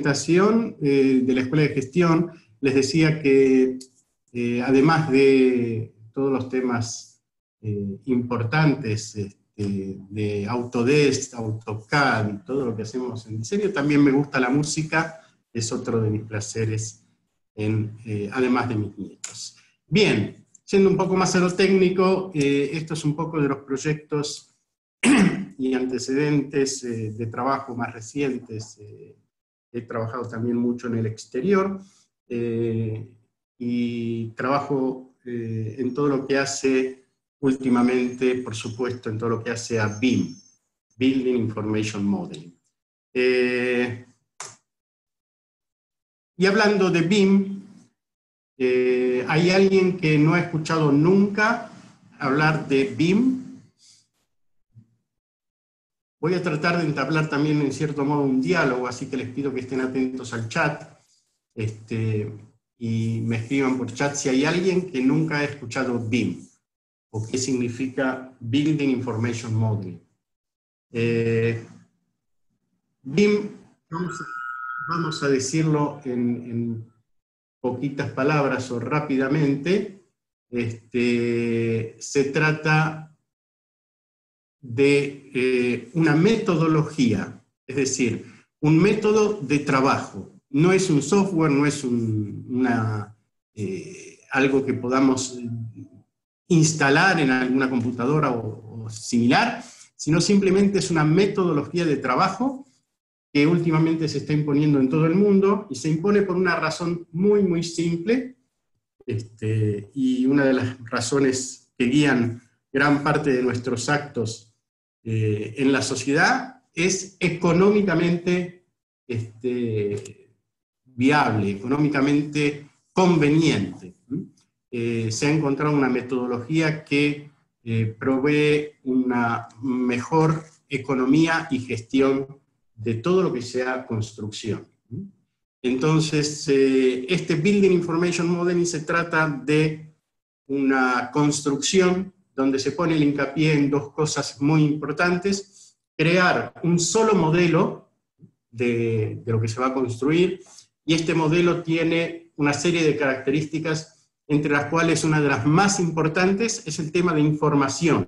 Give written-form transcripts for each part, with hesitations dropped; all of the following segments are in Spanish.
presentación de la Escuela de Gestión, les decía que además de todos los temas importantes de Autodesk, AutoCAD y todo lo que hacemos en diseño, también me gusta la música, es otro de mis placeres, además de mis nietos. Bien, siendo un poco más a lo técnico, esto es un poco de los proyectos y antecedentes de trabajo más recientes. He trabajado también mucho en el exterior y trabajo en todo lo que hace últimamente, por supuesto, en todo lo que hace a BIM, Building Information Modeling. Y hablando de BIM, ¿hay alguien que no ha escuchado nunca hablar de BIM? Voy a tratar de entablar también, en cierto modo, un diálogo, así que les pido que estén atentos al chat y me escriban por chat si hay alguien que nunca ha escuchado BIM, o qué significa Building Information Modeling. BIM, vamos a decirlo en poquitas palabras o rápidamente, se trata de una metodología, es decir, un método de trabajo. No es un software, no es algo que podamos instalar en alguna computadora o similar, sino simplemente es una metodología de trabajo que últimamente se está imponiendo en todo el mundo, y se impone por una razón muy, muy simple, y una de las razones que guían gran parte de nuestros actos en la sociedad es económicamente viable, económicamente conveniente. Se ha encontrado una metodología que provee una mejor economía y gestión de todo lo que sea construcción. Entonces, este Building Information Modeling se trata de una construcción donde se pone el hincapié en dos cosas muy importantes: crear un solo modelo de lo que se va a construir, y este modelo tiene una serie de características, entre las cuales una de las más importantes es el tema de información.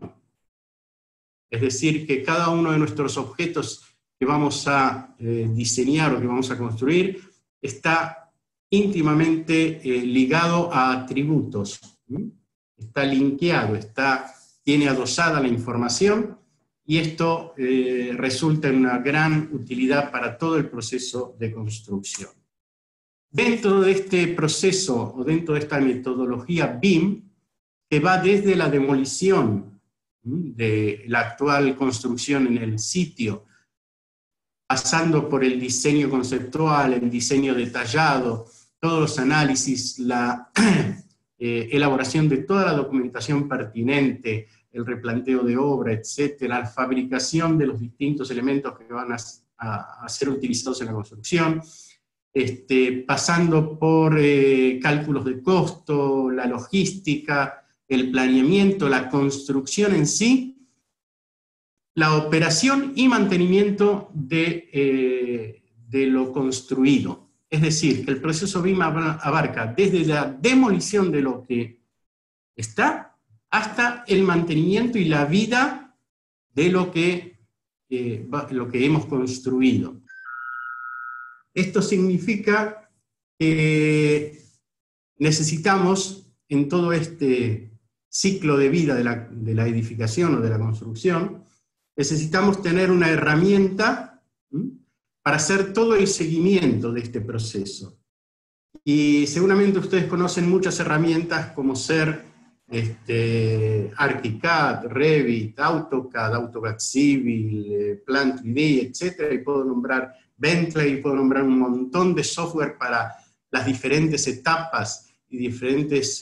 Es decir, que cada uno de nuestros objetos que vamos a diseñar o que vamos a construir está íntimamente ligado a atributos. Está linkeado, tiene adosada la información, y esto resulta en una gran utilidad para todo el proceso de construcción. Dentro de este proceso, o dentro de esta metodología BIM, que va desde la demolición de la actual construcción en el sitio, pasando por el diseño conceptual, el diseño detallado, todos los análisis, la elaboración de toda la documentación pertinente, el replanteo de obra, etcétera, la fabricación de los distintos elementos que van a ser utilizados en la construcción, pasando por cálculos de costo, la logística, el planeamiento, la construcción en sí, la operación y mantenimiento de lo construido. Es decir, que el proceso BIM abarca desde la demolición de lo que está hasta el mantenimiento y la vida de lo que hemos construido. Esto significa que necesitamos, en todo este ciclo de vida de la edificación o de la construcción, necesitamos tener una herramienta para hacer todo el seguimiento de este proceso. Y seguramente ustedes conocen muchas herramientas como ser ArchiCAD, Revit, AutoCAD, AutoCAD Civil, Plant 3D, etc. Y puedo nombrar Bentley, puedo nombrar un montón de software para las diferentes etapas y diferentes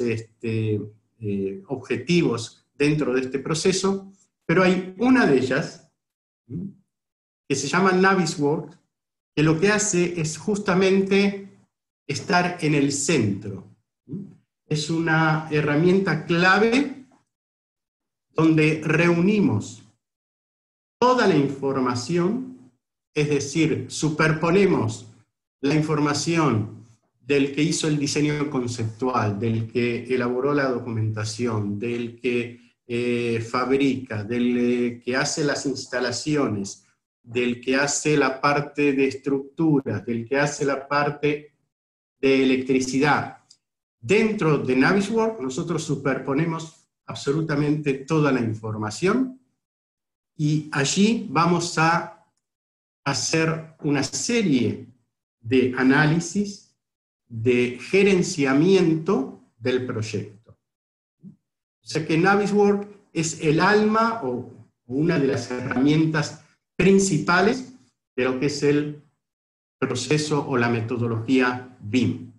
objetivos dentro de este proceso, pero hay una de ellas que se llama Navisworks, que lo que hace es justamente estar en el centro. Es una herramienta clave donde reunimos toda la información, es decir, superponemos la información del que hizo el diseño conceptual, del que elaboró la documentación, del que fabrica, del que hace las instalaciones, del que hace la parte de estructuras, del que hace la parte de electricidad. Dentro de Navisworks nosotros superponemos absolutamente toda la información y allí vamos a hacer una serie de análisis, de gerenciamiento del proyecto. O sea que Navisworks es el alma o una de las herramientas principales de lo que es el proceso o la metodología BIM.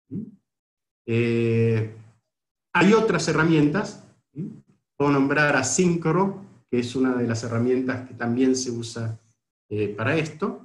Hay otras herramientas, puedo nombrar a Syncro, que es una de las herramientas que también se usa para esto,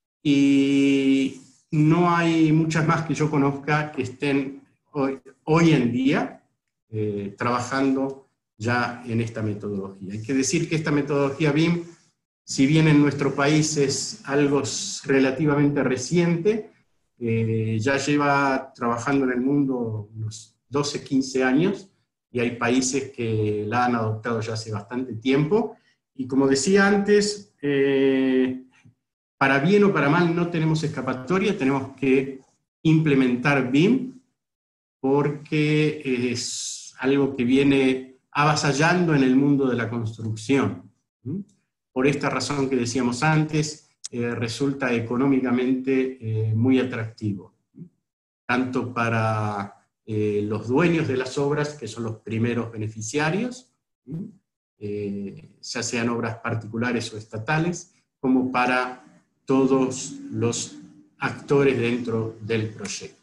y no hay muchas más que yo conozca que estén hoy en día trabajando ya en esta metodología. Hay que decir que esta metodología BIM, si bien en nuestro país es algo relativamente reciente, ya lleva trabajando en el mundo unos 12, 15 años, y hay países que la han adoptado ya hace bastante tiempo, y como decía antes, para bien o para mal no tenemos escapatoria, tenemos que implementar BIM, porque es algo que viene avasallando en el mundo de la construcción. Por esta razón que decíamos antes, resulta económicamente muy atractivo, tanto para los dueños de las obras, que son los primeros beneficiarios, ya sean obras particulares o estatales, como para todos los actores dentro del proyecto.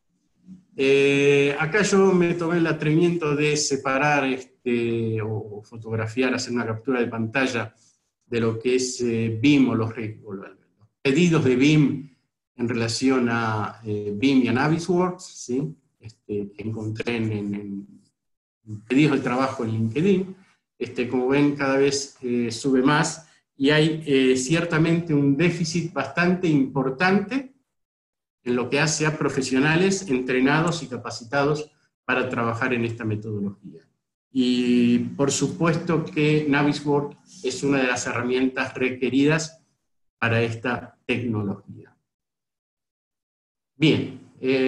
Acá yo me tomé el atrevimiento de separar o fotografiar, hacer una captura de pantalla de lo que es BIM o los pedidos de BIM en relación a BIM y a Navisworks, ¿sí? Que encontré en pedidos de trabajo en LinkedIn. Como ven, cada vez sube más, y hay ciertamente un déficit bastante importante en lo que hace a profesionales entrenados y capacitados para trabajar en esta metodología. Y por supuesto que Navisworks es una de las herramientas requeridas para esta tecnología. Bien,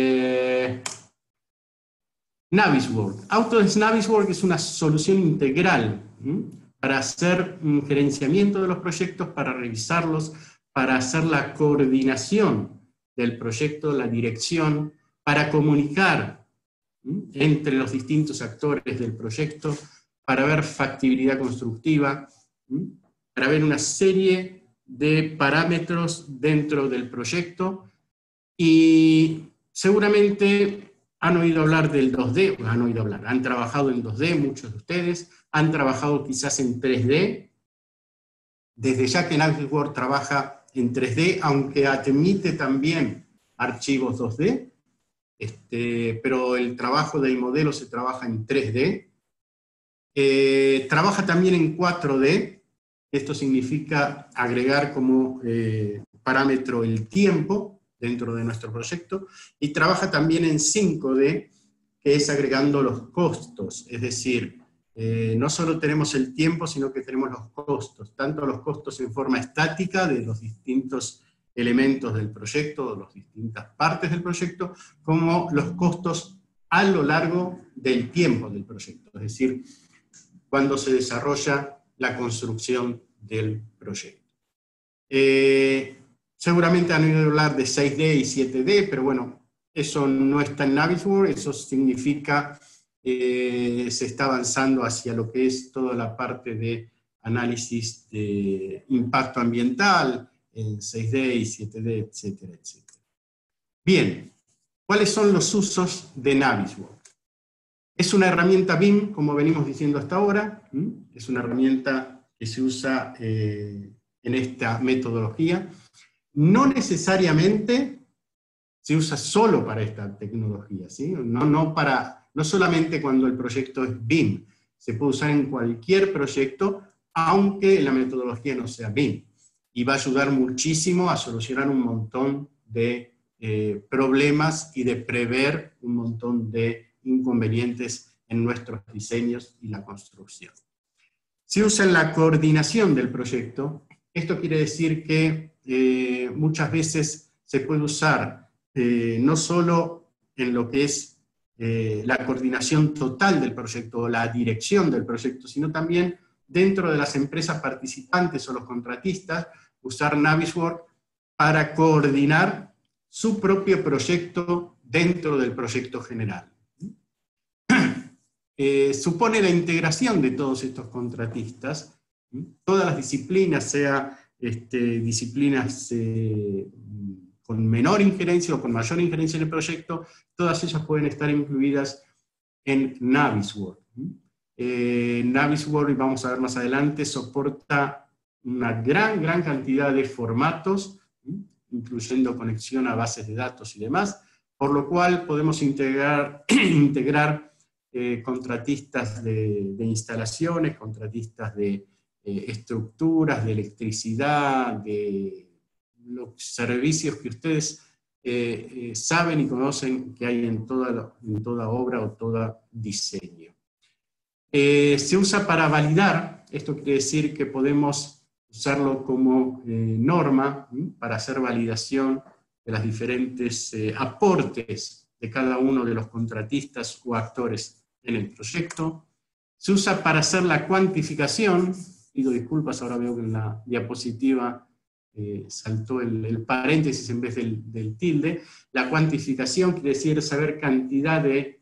Navisworks. Autodesk Navisworks es una solución integral para hacer un gerenciamiento de los proyectos, para revisarlos, para hacer la coordinación del proyecto, la dirección, para comunicar entre los distintos actores del proyecto, para ver factibilidad constructiva, para ver una serie de parámetros dentro del proyecto. Y seguramente han oído hablar del 2D, han trabajado en 2D, muchos de ustedes, han trabajado quizás en 3D, desde ya que Navisworks trabaja en 3D, aunque admite también archivos 2D, pero el trabajo del modelo se trabaja en 3D. Trabaja también en 4D, esto significa agregar como parámetro el tiempo dentro de nuestro proyecto, y trabaja también en 5D, que es agregando los costos, es decir, no solo tenemos el tiempo, sino que tenemos los costos, tanto los costos en forma estática de los distintos elementos del proyecto, de las distintas partes del proyecto, como los costos a lo largo del tiempo del proyecto, es decir, cuando se desarrolla la construcción del proyecto. Seguramente han oído hablar de 6D y 7D, pero bueno, eso no está en Navisworks, eso significa se está avanzando hacia lo que es toda la parte de análisis de impacto ambiental en 6D y 7D, etcétera, etcétera. Bien, ¿cuáles son los usos de Navisworks? Es una herramienta BIM, como venimos diciendo hasta ahora, es una herramienta que se usa en esta metodología. No necesariamente se usa solo para esta tecnología, ¿sí? No solamente cuando el proyecto es BIM, se puede usar en cualquier proyecto, aunque la metodología no sea BIM, y va a ayudar muchísimo a solucionar un montón de problemas y de prever un montón de inconvenientes en nuestros diseños y la construcción. Se usa en la coordinación del proyecto. Esto quiere decir que muchas veces se puede usar no solo en lo que es la coordinación total del proyecto o la dirección del proyecto, sino también dentro de las empresas participantes o los contratistas, usar Navisworks para coordinar su propio proyecto dentro del proyecto general. Supone la integración de todos estos contratistas, todas las disciplinas, sea disciplinas con menor injerencia o con mayor injerencia en el proyecto, todas ellas pueden estar incluidas en Navisworks. Navisworks, y vamos a ver más adelante, soporta una gran cantidad de formatos, incluyendo conexión a bases de datos y demás, por lo cual podemos integrar contratistas de instalaciones, contratistas de estructuras, de electricidad, de los servicios que ustedes saben y conocen que hay en toda obra o todo diseño. Se usa para validar, esto quiere decir que podemos usarlo como norma para hacer validación de los diferentes aportes de cada uno de los contratistas o actores en el proyecto. Se usa para hacer la cuantificación, pido disculpas, ahora veo que en la diapositiva saltó el paréntesis en vez del tilde. La cuantificación quiere decir saber cantidad de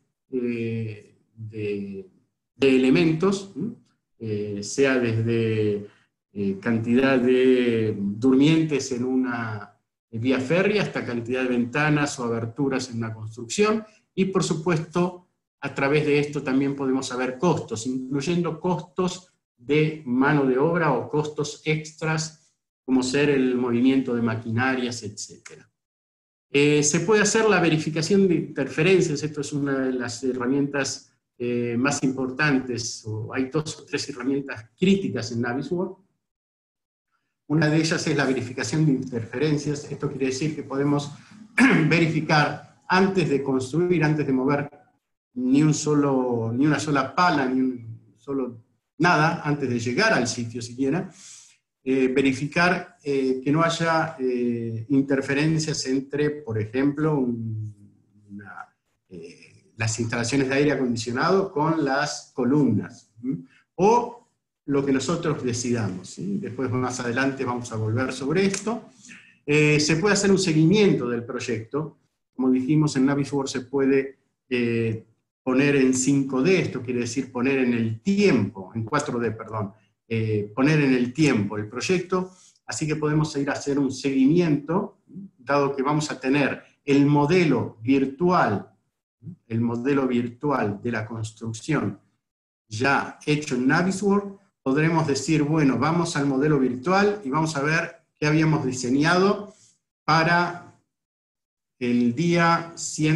elementos, sea desde cantidad de durmientes en una vía férrea hasta cantidad de ventanas o aberturas en una construcción, y por supuesto a través de esto también podemos saber costos, incluyendo costos de mano de obra o costos extras, como ser el movimiento de maquinarias, etc. Se puede hacer la verificación de interferencias, esto es una de las herramientas más importantes, o hay 2 o 3 herramientas críticas en Navisworks. Una de ellas es la verificación de interferencias. Esto quiere decir que podemos verificar antes de construir, antes de mover ni una sola pala, ni un solo nada, antes de llegar al sitio siquiera, verificar que no haya interferencias entre, por ejemplo, las instalaciones de aire acondicionado con las columnas, o lo que nosotros decidamos, ¿sí? Después más adelante vamos a volver sobre esto. Se puede hacer un seguimiento del proyecto. Como dijimos, en Navisworks se puede poner en 5D, esto quiere decir poner en el tiempo, en 4D, perdón, poner en el tiempo el proyecto, así que podemos ir a hacer un seguimiento, dado que vamos a tener el modelo virtual de la construcción ya hecho en Navisworks. Podremos decir, bueno, vamos al modelo virtual y vamos a ver qué habíamos diseñado para el día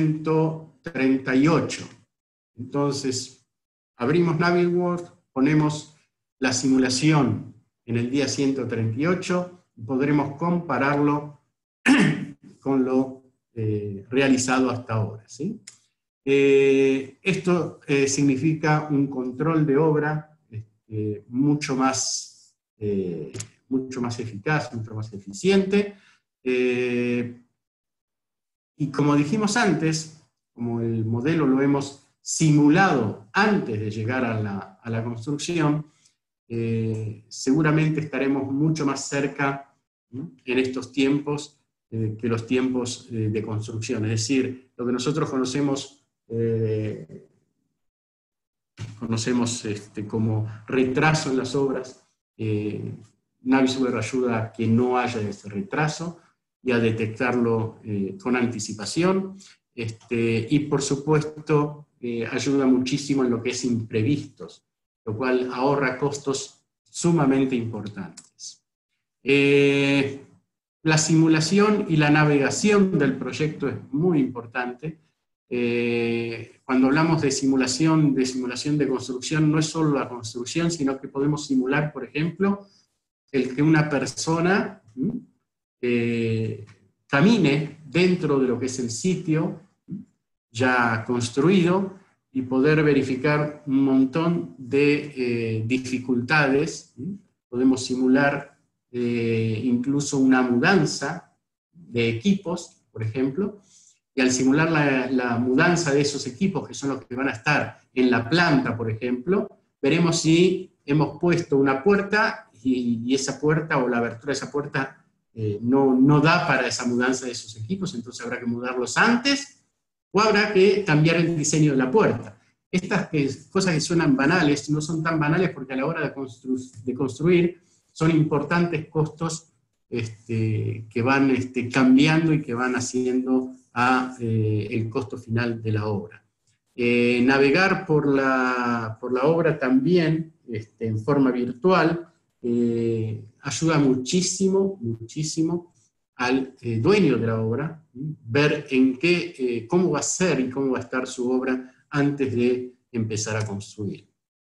138. Entonces, abrimos Navisworks, ponemos la simulación en el día 138 y podremos compararlo con lo realizado hasta ahora, ¿sí? Esto significa un control de obra mucho más eficaz, mucho más eficiente. Y como dijimos antes, como el modelo lo hemos simulado antes de llegar a la construcción, seguramente estaremos mucho más cerca, ¿no?, en estos tiempos que los tiempos de construcción. Es decir, lo que nosotros conocemos como retraso en las obras, Navisworks ayuda a que no haya ese retraso y a detectarlo con anticipación, y por supuesto ayuda muchísimo en lo que es imprevistos, lo cual ahorra costos sumamente importantes. La simulación y la navegación del proyecto es muy importante. Cuando hablamos de simulación de construcción, no es solo la construcción, sino que podemos simular, por ejemplo, el que una persona camine dentro de lo que es el sitio ya construido y poder verificar un montón de dificultades. Podemos simular incluso una mudanza de equipos, por ejemplo, y al simular la mudanza de esos equipos, que son los que van a estar en la planta, por ejemplo, veremos si hemos puesto una puerta y esa puerta o la abertura de esa puerta no da para esa mudanza de esos equipos, entonces habrá que mudarlos antes o habrá que cambiar el diseño de la puerta. Estas cosas que suenan banales no son tan banales porque a la hora de construir son importantes costos que van cambiando y que van haciendo el costo final de la obra. Navegar por la obra también en forma virtual ayuda muchísimo, muchísimo al dueño de la obra, ver cómo va a ser y cómo va a estar su obra antes de empezar a construir.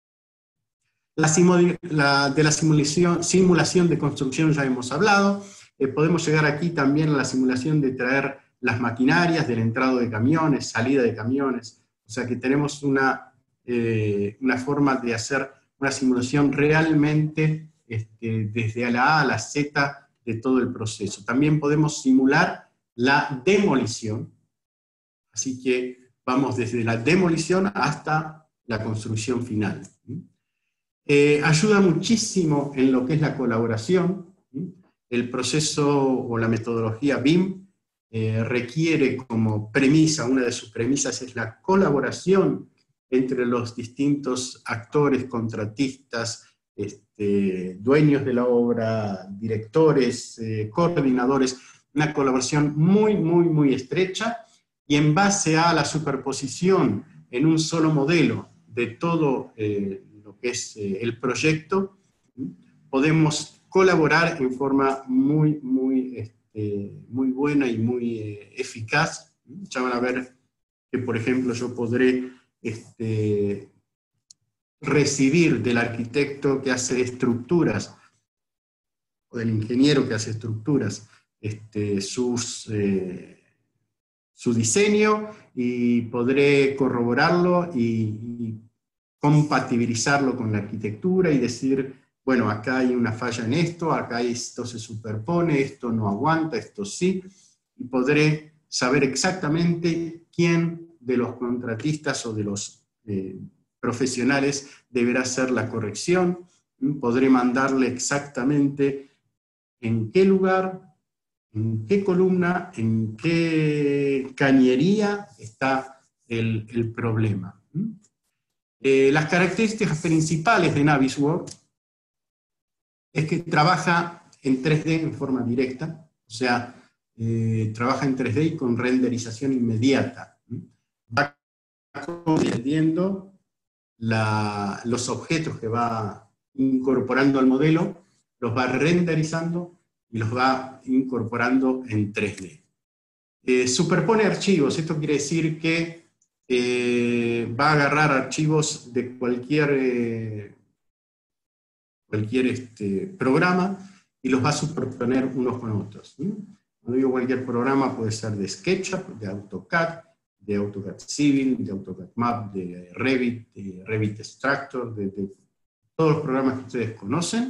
De la simulación de construcción ya hemos hablado. Podemos llegar aquí también a la simulación de traer las maquinarias, del entrado de camiones, salida de camiones. O sea que tenemos una forma de hacer una simulación realmente desde la A a la Z de todo el proceso. También podemos simular la demolición. Así que vamos desde la demolición hasta la construcción final. Ayuda muchísimo en lo que es la colaboración. El proceso o la metodología BIM requiere como premisa, una de sus premisas es la colaboración entre los distintos actores, contratistas, dueños de la obra, directores, coordinadores, una colaboración muy, muy, muy estrecha, y en base a la superposición en un solo modelo de todo lo que es el proyecto, podemos colaborar en forma muy, muy, muy buena y muy eficaz. Ya van a ver que, por ejemplo, yo podré recibir del arquitecto que hace estructuras, o del ingeniero que hace estructuras, su diseño, y podré corroborarlo y compatibilizarlo con la arquitectura y decir, bueno, acá hay una falla en esto, acá esto se superpone, esto no aguanta, esto sí, y podré saber exactamente quién de los contratistas o de los profesionales deberá hacer la corrección. Podré mandarle exactamente en qué lugar, en qué columna, en qué cañería está el problema. Las características principales de Navisworks es que trabaja en 3D en forma directa, o sea, trabaja en 3D y con renderización inmediata. Va comprendiendo los objetos que va incorporando al modelo, los va renderizando y los va incorporando en 3D. Superpone archivos, esto quiere decir que va a agarrar archivos de cualquier programa y los va a superponer unos con otros. Cuando digo cualquier programa, puede ser de SketchUp, de AutoCAD Civil, de AutoCAD Map, de Revit Extractor, de todos los programas que ustedes conocen.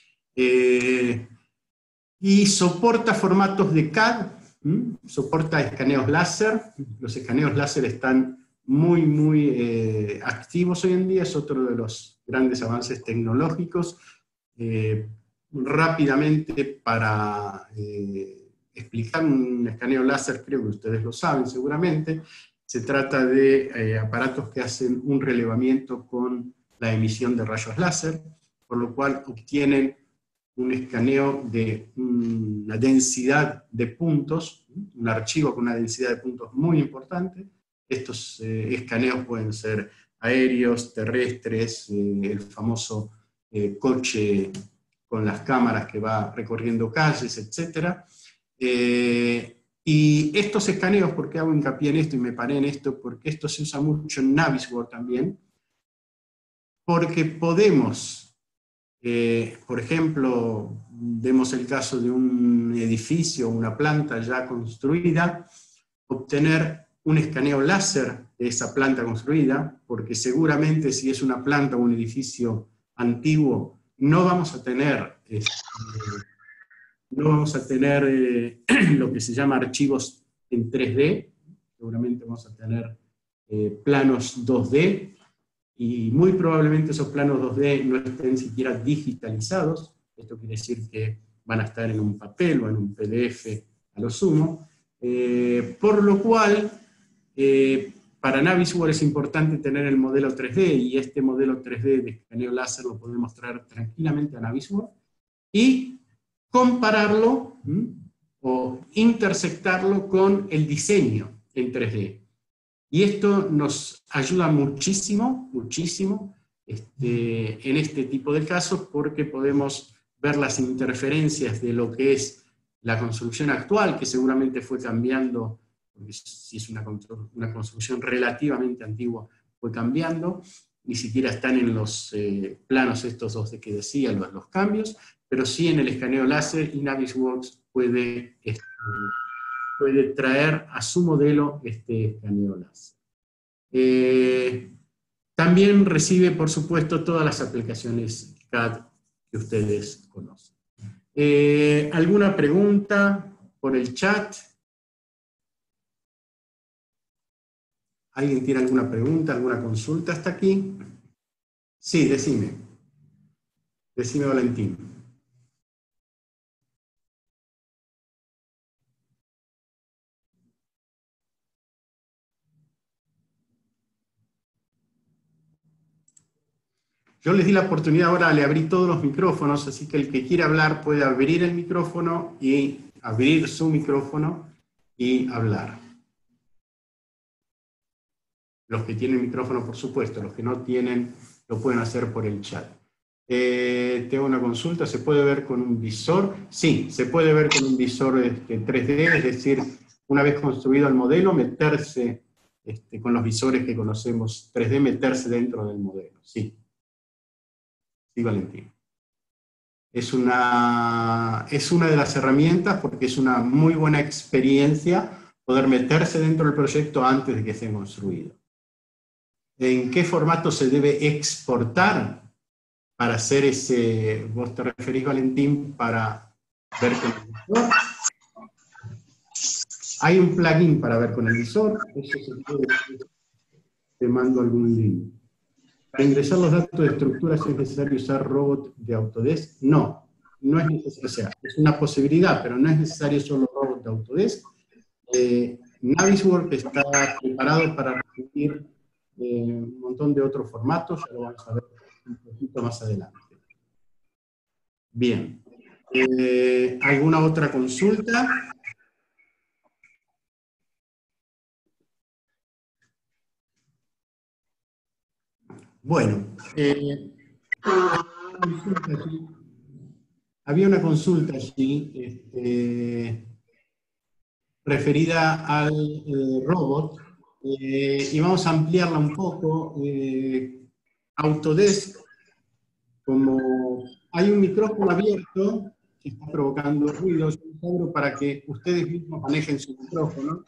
Y soporta formatos de CAD, soporta escaneos láser. Los escaneos láser están muy, muy activos hoy en día, es otro de los grandes avances tecnológicos. Rápidamente, para explicar un escaneo láser, creo que ustedes lo saben seguramente, se trata de aparatos que hacen un relevamiento con la emisión de rayos láser, por lo cual obtienen un escaneo de una densidad de puntos, un archivo con una densidad de puntos muy importante. Estos escaneos pueden ser aéreos, terrestres, el famoso coche con las cámaras que va recorriendo calles, etc. Y estos escaneos, ¿por qué hago hincapié en esto y me paré en esto? Porque esto se usa mucho en Navisworks también, porque podemos Por ejemplo, vemos el caso de un edificio, una planta ya construida, obtener un escaneo láser de esa planta construida, porque seguramente si es una planta o un edificio antiguo, no vamos a tener, lo que se llama archivos en 3D, seguramente vamos a tener planos 2D, y muy probablemente esos planos 2D no estén siquiera digitalizados. Esto quiere decir que van a estar en un papel o en un PDF a lo sumo, por lo cual para Navisworks es importante tener el modelo 3D, y este modelo 3D de escaneo láser lo podemos traer tranquilamente a Navisworks y compararlo o intersectarlo con el diseño en 3D. Y esto nos ayuda muchísimo, muchísimo en este tipo de casos, porque podemos ver las interferencias de lo que es la construcción actual, que seguramente fue cambiando, porque si es una construcción relativamente antigua, fue cambiando, ni siquiera están en los planos estos 2D que decía, los cambios, pero sí en el escaneo láser, y Navisworks puede traer a su modelo este escaneo láser. También recibe, por supuesto, todas las aplicaciones CAD que ustedes conocen. ¿Alguna pregunta por el chat? ¿Alguien tiene alguna pregunta, alguna consulta hasta aquí? Sí, decime. Decime, Valentín. Yo les di la oportunidad, ahora le abrí todos los micrófonos, así que el que quiera hablar puede abrir el micrófono y abrir su micrófono y hablar. Los que tienen micrófono, por supuesto, los que no tienen, lo pueden hacer por el chat. Tengo una consulta, ¿se puede ver con un visor? Sí, se puede ver con un visor 3D, es decir, una vez construido el modelo, meterse con los visores que conocemos 3D, meterse dentro del modelo, sí. Sí, Valentín. Es una de las herramientas, porque es una muy buena experiencia poder meterse dentro del proyecto antes de que esté construido. ¿En qué formato se debe exportar para hacer ese? ¿Vos te referís, Valentín, para ver con el visor? Hay un plugin para ver con el visor, eso se puede, te mando algún link. Para ingresar los datos de estructuras es necesario usar robot de Autodesk. No, no es necesario, o sea, es una posibilidad, pero no es necesario solo robot de Autodesk. Navisworks está preparado para recibir un montón de otros formatos, ya lo vamos a ver un poquito más adelante. Bien. ¿Alguna otra consulta? Bueno, había una consulta allí referida al robot, y vamos a ampliarla un poco. Autodesk, como hay un micrófono abierto que está provocando ruido, yo les abro para que ustedes mismos manejen su micrófono.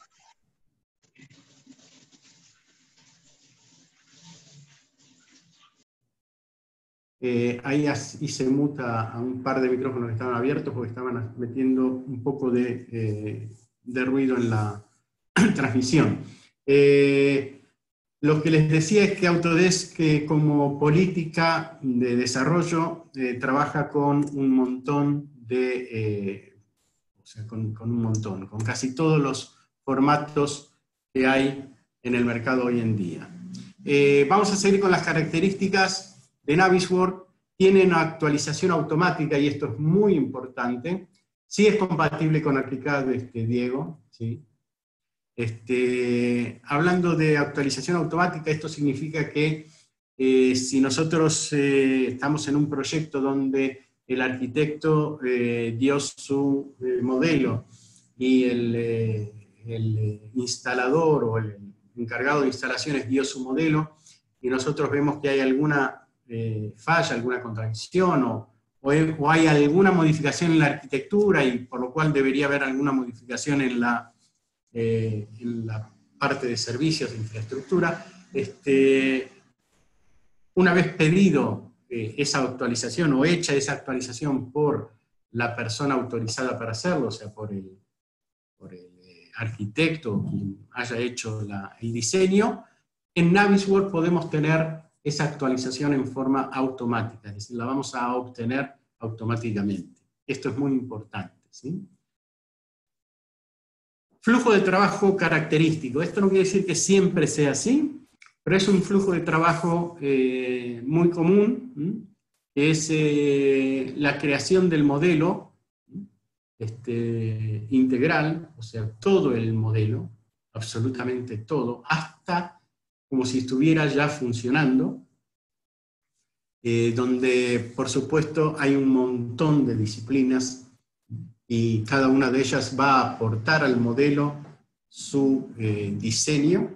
Ahí hice muta a un par de micrófonos que estaban abiertos porque estaban metiendo un poco de ruido en la transmisión. Lo que les decía es que Autodesk, como política de desarrollo, trabaja con un montón con casi todos los formatos que hay en el mercado hoy en día. Vamos a seguir con las características de Navisworks. Tiene una actualización automática, y esto es muy importante. Sí es compatible con ArchiCAD, Diego, ¿sí? Hablando de actualización automática, esto significa que si nosotros estamos en un proyecto donde el arquitecto dio su modelo y el instalador o el encargado de instalaciones dio su modelo, y nosotros vemos que hay alguna falla, alguna contradicción, o hay alguna modificación en la arquitectura, y por lo cual debería haber alguna modificación en la parte de servicios de infraestructura, una vez pedido esa actualización, o hecha esa actualización por la persona autorizada para hacerlo, o sea, por el arquitecto quien haya hecho el diseño, en Navisworks podemos tener esa actualización en forma automática, es decir, la vamos a obtener automáticamente. Esto es muy importante, ¿sí? Flujo de trabajo característico. Esto no quiere decir que siempre sea así, pero es un flujo de trabajo muy común, que es la creación del modelo integral, o sea, todo el modelo, absolutamente todo, hasta como si estuviera ya funcionando, donde por supuesto hay un montón de disciplinas y cada una de ellas va a aportar al modelo su diseño.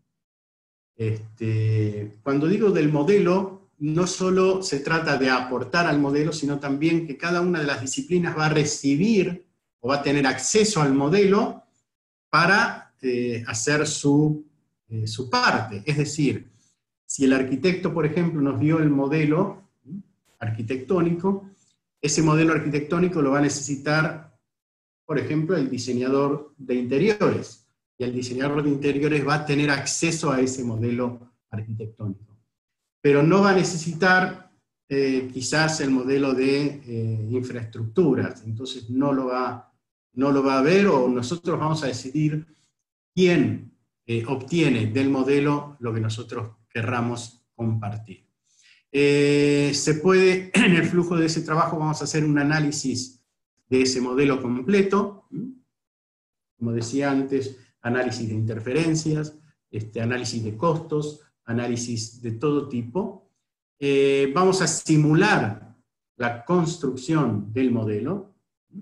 Cuando digo del modelo, no solo se trata de aportar al modelo, sino también que cada una de las disciplinas va a recibir o va a tener acceso al modelo para hacer su parte. Es decir, si el arquitecto, por ejemplo, nos dio el modelo arquitectónico, ese modelo arquitectónico lo va a necesitar, por ejemplo, el diseñador de interiores. Y el diseñador de interiores va a tener acceso a ese modelo arquitectónico. Pero no va a necesitar quizás el modelo de infraestructuras, entonces no lo va a ver, o nosotros vamos a decidir quién obtiene del modelo lo que nosotros querramos compartir. Se puede, en el flujo de ese trabajo vamos a hacer un análisis de ese modelo completo, como decía antes, análisis de interferencias, análisis de costos, análisis de todo tipo. Vamos a simular la construcción del modelo.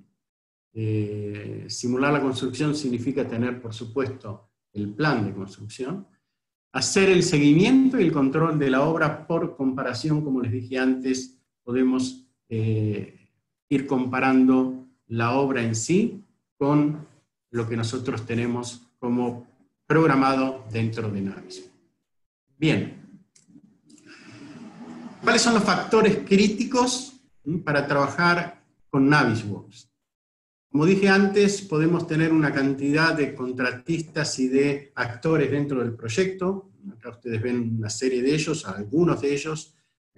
Simular la construcción significa tener, por supuesto, el plan de construcción. Hacer el seguimiento y el control de la obra por comparación, como les dije antes, podemos ir comparando la obra en sí con lo que nosotros tenemos como programado dentro de Navisworks. Bien. ¿Cuáles son los factores críticos para trabajar con Navisworks? Como dije antes, podemos tener una cantidad de contratistas y de actores dentro del proyecto. Acá ustedes ven una serie de ellos, algunos de ellos.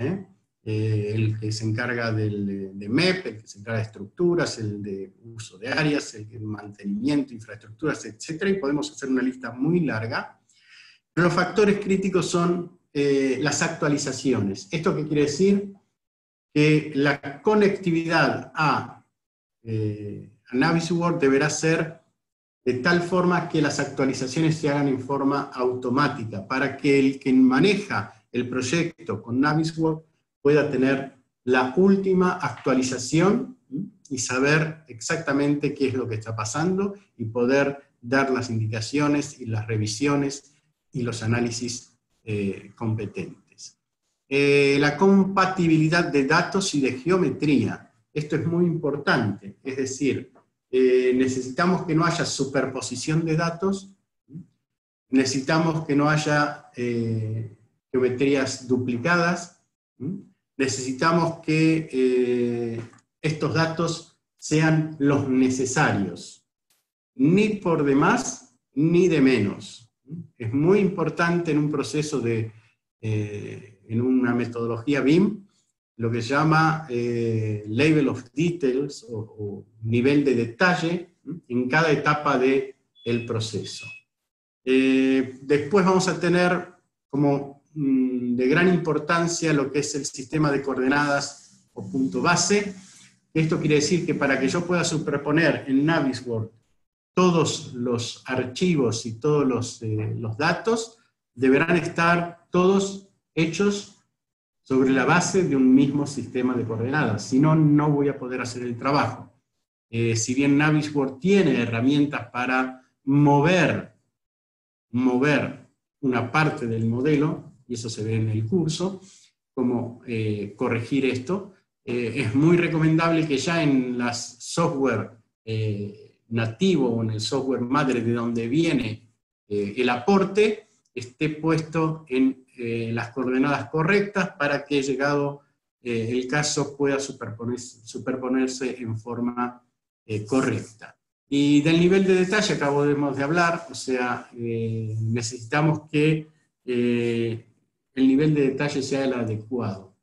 El que se encarga de MEP, el que se encarga de estructuras, el de uso de áreas, el de mantenimiento, infraestructuras, etc. Y podemos hacer una lista muy larga. Pero los factores críticos son las actualizaciones. ¿Esto qué quiere decir? Que la conectividad a Navisworks deberá ser de tal forma que las actualizaciones se hagan en forma automática, para que el que maneja el proyecto con Navisworks pueda tener la última actualización y saber exactamente qué es lo que está pasando y poder dar las indicaciones y las revisiones y los análisis competentes. La compatibilidad de datos y de geometría. Esto es muy importante, es decir, necesitamos que no haya superposición de datos, necesitamos que no haya geometrías duplicadas, necesitamos que estos datos sean los necesarios, ni por de más ni de menos. Es muy importante en un proceso en una metodología BIM, lo que se llama level of details, o nivel de detalle en cada etapa del proceso. Después vamos a tener como de gran importancia lo que es el sistema de coordenadas o punto base. Esto quiere decir que para que yo pueda superponer en Navisworks todos los archivos y todos los datos, deberán estar todos hechos sobre la base de un mismo sistema de coordenadas, si no, no voy a poder hacer el trabajo. Si bien Navisworks tiene herramientas para mover una parte del modelo, y eso se ve en el curso, cómo corregir esto. Es muy recomendable que ya en las software nativo o en el software madre de donde viene el aporte, esté puesto en las coordenadas correctas para que, llegado el caso, pueda superponerse en forma correcta. Y del nivel de detalle acabamos de hablar, o sea, necesitamos que el nivel de detalle sea el adecuado.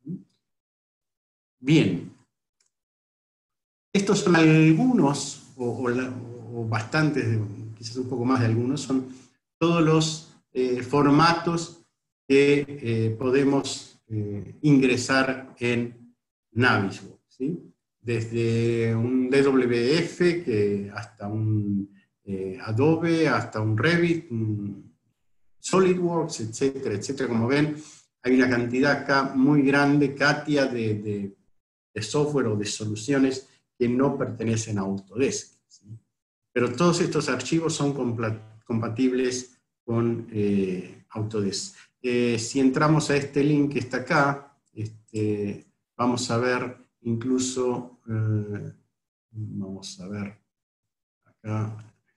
Bien. Estos son algunos, o bastantes, quizás un poco más de algunos, son todos los formatos que podemos ingresar en Navisworks, ¿sí? Desde un DWF hasta un Adobe, hasta un Revit, un SolidWorks, etcétera, etcétera. Como ven, hay una cantidad acá muy grande, Katia, de software o de soluciones que no pertenecen a Autodesk, ¿sí? Pero todos estos archivos son compatibles con Autodesk. Si entramos a este link que está acá, vamos a ver incluso, vamos a ver acá,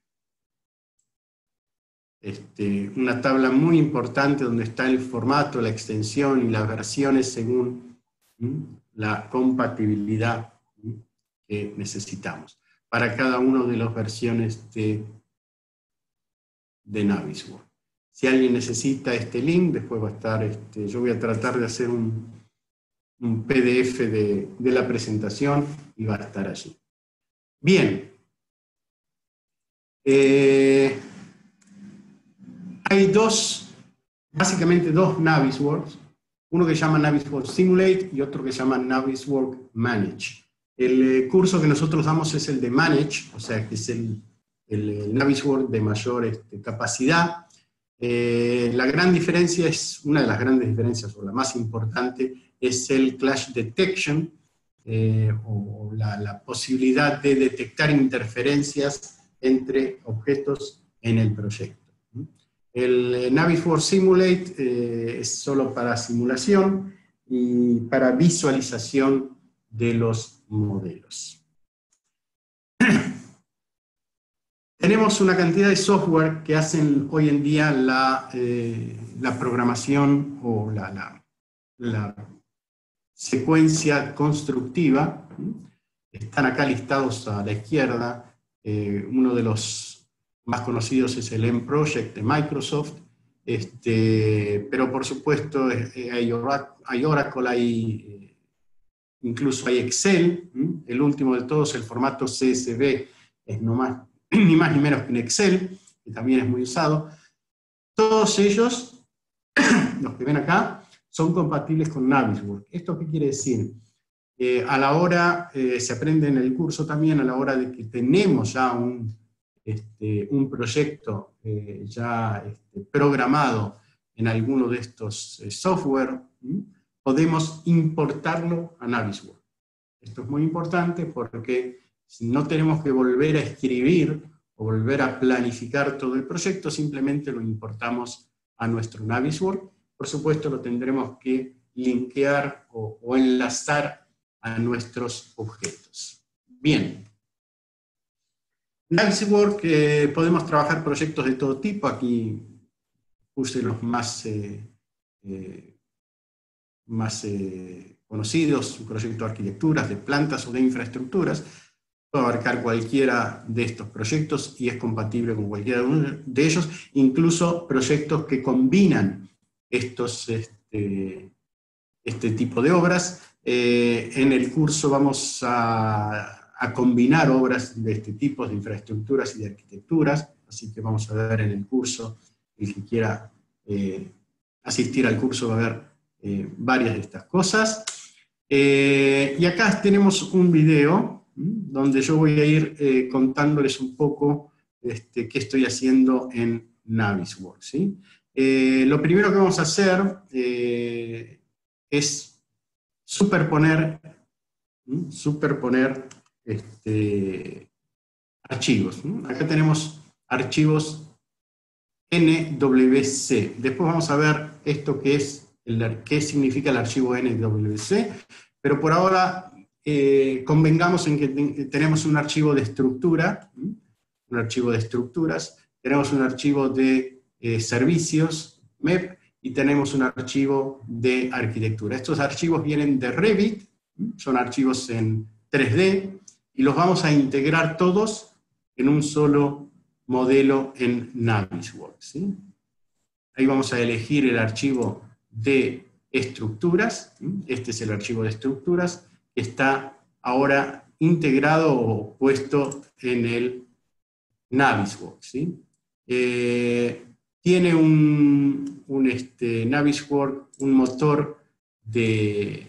una tabla muy importante donde está el formato, la extensión y las versiones según la compatibilidad que necesitamos para cada una de las versiones de Navisworks. Si alguien necesita este link, después va a estar, yo voy a tratar de hacer un PDF de la presentación y va a estar allí. Bien. Hay básicamente dos Navisworks, uno que se llama Navisworks Simulate y otro que se llama Navisworks Manage. El curso que nosotros damos es el de Manage, o sea, que es el Navisworks de mayor capacidad. La gran diferencia una de las grandes diferencias, o la más importante, es el Clash Detection, o la posibilidad de detectar interferencias entre objetos en el proyecto. El Navisworks Simulate es solo para simulación y para visualización de los modelos. Tenemos una cantidad de software que hacen hoy en día la programación o la secuencia constructiva. Están acá listados a la izquierda. Uno de los más conocidos es el M-Project de Microsoft, pero por supuesto hay Oracle, incluso hay Excel. El último de todos, el formato CSV, es ni más ni menos que un Excel, que también es muy usado. Todos ellos, los que ven acá, son compatibles con Navisworks. ¿Esto qué quiere decir? A la hora, se aprende en el curso también, a la hora de que tenemos ya un proyecto ya programado en alguno de estos software, podemos importarlo a Navisworks. Esto es muy importante porque no tenemos que volver a escribir o volver a planificar todo el proyecto, simplemente lo importamos a nuestro Navisworks. Por supuesto, lo tendremos que linkear o enlazar a nuestros objetos. Bien. Navisworks, podemos trabajar proyectos de todo tipo. Aquí puse los más conocidos, un proyecto de arquitecturas, de plantas o de infraestructuras. Puede abarcar cualquiera de estos proyectos y es compatible con cualquiera de ellos, incluso proyectos que combinan este tipo de obras. En el curso vamos a combinar obras de este tipo, de infraestructuras y de arquitecturas, así que vamos a ver en el curso, el que quiera asistir al curso va a ver varias de estas cosas. Y acá tenemos un video donde yo voy a ir contándoles un poco qué estoy haciendo en Navisworks, ¿sí? Lo primero que vamos a hacer es superponer archivos. Acá tenemos archivos NWC. Después vamos a ver esto que es qué significa el archivo NWC, pero por ahora convengamos en que tenemos un archivo de estructura, un archivo de estructuras, tenemos un archivo de servicios, MEP, y tenemos un archivo de arquitectura. Estos archivos vienen de Revit, son archivos en 3D, y los vamos a integrar todos en un solo modelo en Navisworks, ¿sí? Ahí vamos a elegir el archivo de estructuras, este es el archivo de estructuras, que está ahora integrado o puesto en el Navisworks, ¿sí? Tiene Navisworks un motor de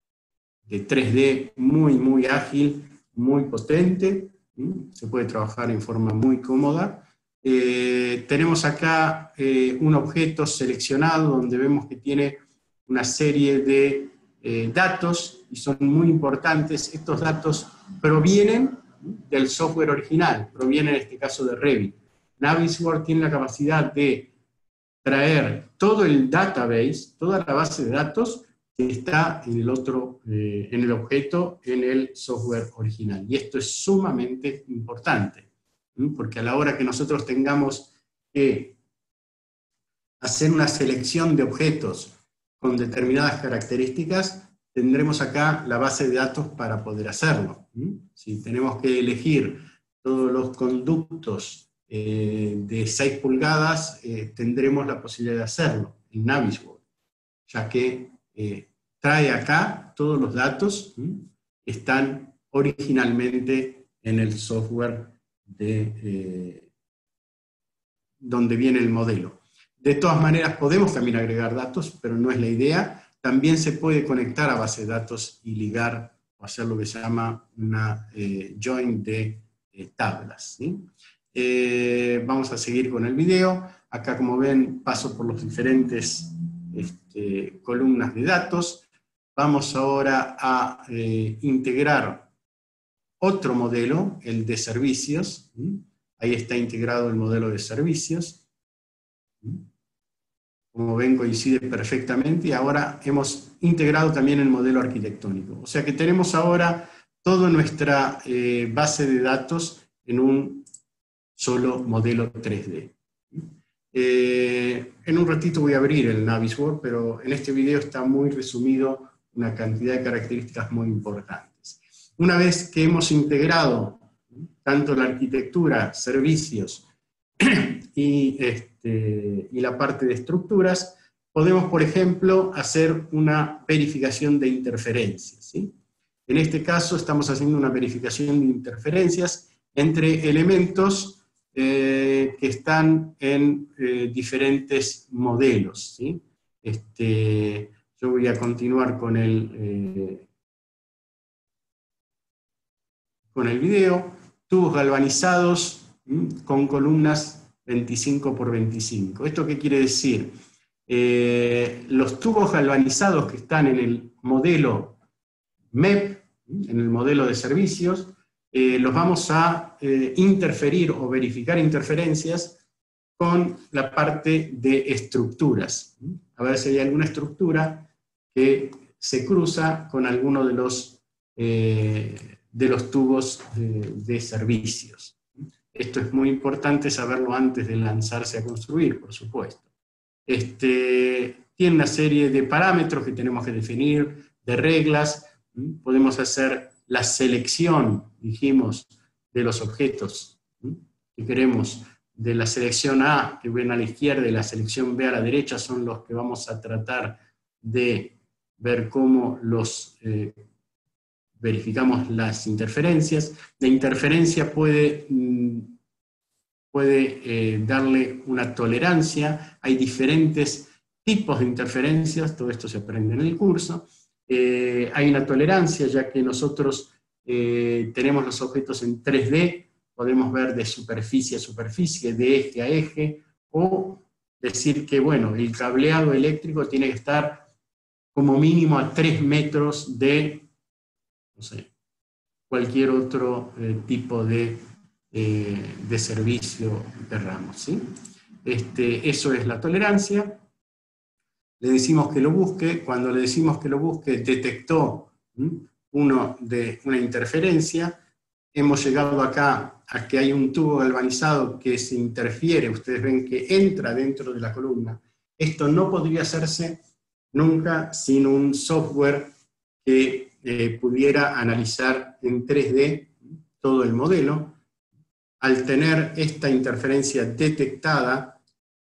3D muy ágil, muy potente, se puede trabajar en forma muy cómoda. Tenemos acá un objeto seleccionado donde vemos que tiene una serie de datos y son muy importantes. Estos datos provienen del software original, provienen en este caso de Revit. Navisworks tiene la capacidad de traer todo el database, toda la base de datos que está en el objeto, en el software original. Y esto es sumamente importante, porque a la hora que nosotros tengamos que hacer una selección de objetos con determinadas características, tendremos acá la base de datos para poder hacerlo. Si tenemos que elegir todos los conductos de 6 pulgadas, tendremos la posibilidad de hacerlo en Navisworks, ya que trae acá todos los datos que están originalmente en el software donde viene el modelo. De todas maneras, podemos también agregar datos, pero no es la idea. También se puede conectar a base de datos y ligar o hacer lo que se llama una join de tablas, ¿sí? Vamos a seguir con el video. Acá, como ven, paso por los diferentes columnas de datos. Vamos ahora a integrar otro modelo, el de servicios. Ahí está integrado el modelo de servicios. Como ven, coincide perfectamente, y ahora hemos integrado también el modelo arquitectónico. O sea que tenemos ahora toda nuestra base de datos en un solo modelo 3D. En un ratito voy a abrir el Navisworks, pero en este video está muy resumido una cantidad de características muy importantes. Una vez que hemos integrado tanto la arquitectura, servicios y la parte de estructuras, podemos, por ejemplo, hacer una verificación de interferencias, ¿sí? En este caso estamos haciendo una verificación de interferencias entre elementos que están en diferentes modelos, ¿sí? Yo voy a continuar con el video. Tubos galvanizados con columnas 25 por 25. ¿Esto qué quiere decir? Los tubos galvanizados que están en el modelo MEP, en el modelo de servicios, los vamos a interferir o verificar interferencias con la parte de estructuras. A ver si hay alguna estructura que se cruza con alguno de los tubos de servicios. Esto es muy importante saberlo antes de lanzarse a construir, por supuesto. Tiene una serie de parámetros que tenemos que definir, de reglas. Podemos hacer la selección, dijimos, de los objetos que queremos. De la selección A, que ven a la izquierda, y la selección B a la derecha, son los que vamos a tratar de ver cómo los verificamos las interferencias. La interferencia puede darle una tolerancia. Hay diferentes tipos de interferencias, todo esto se aprende en el curso. Hay una tolerancia, ya que nosotros tenemos los objetos en 3D, podemos ver de superficie a superficie, de eje a eje, o decir que, bueno, el cableado eléctrico tiene que estar como mínimo a 3 metros de, no sé, cualquier otro tipo de servicio de ramos, ¿sí? Eso es la tolerancia. le decimos que lo busque. Cuando le decimos que lo busque, detectó una interferencia. Hemos llegado acá a que hay un tubo galvanizado que se interfiere, ustedes ven que entra dentro de la columna. Esto no podría hacerse nunca sin un software que pudiera analizar en 3D todo el modelo. Al tener esta interferencia detectada,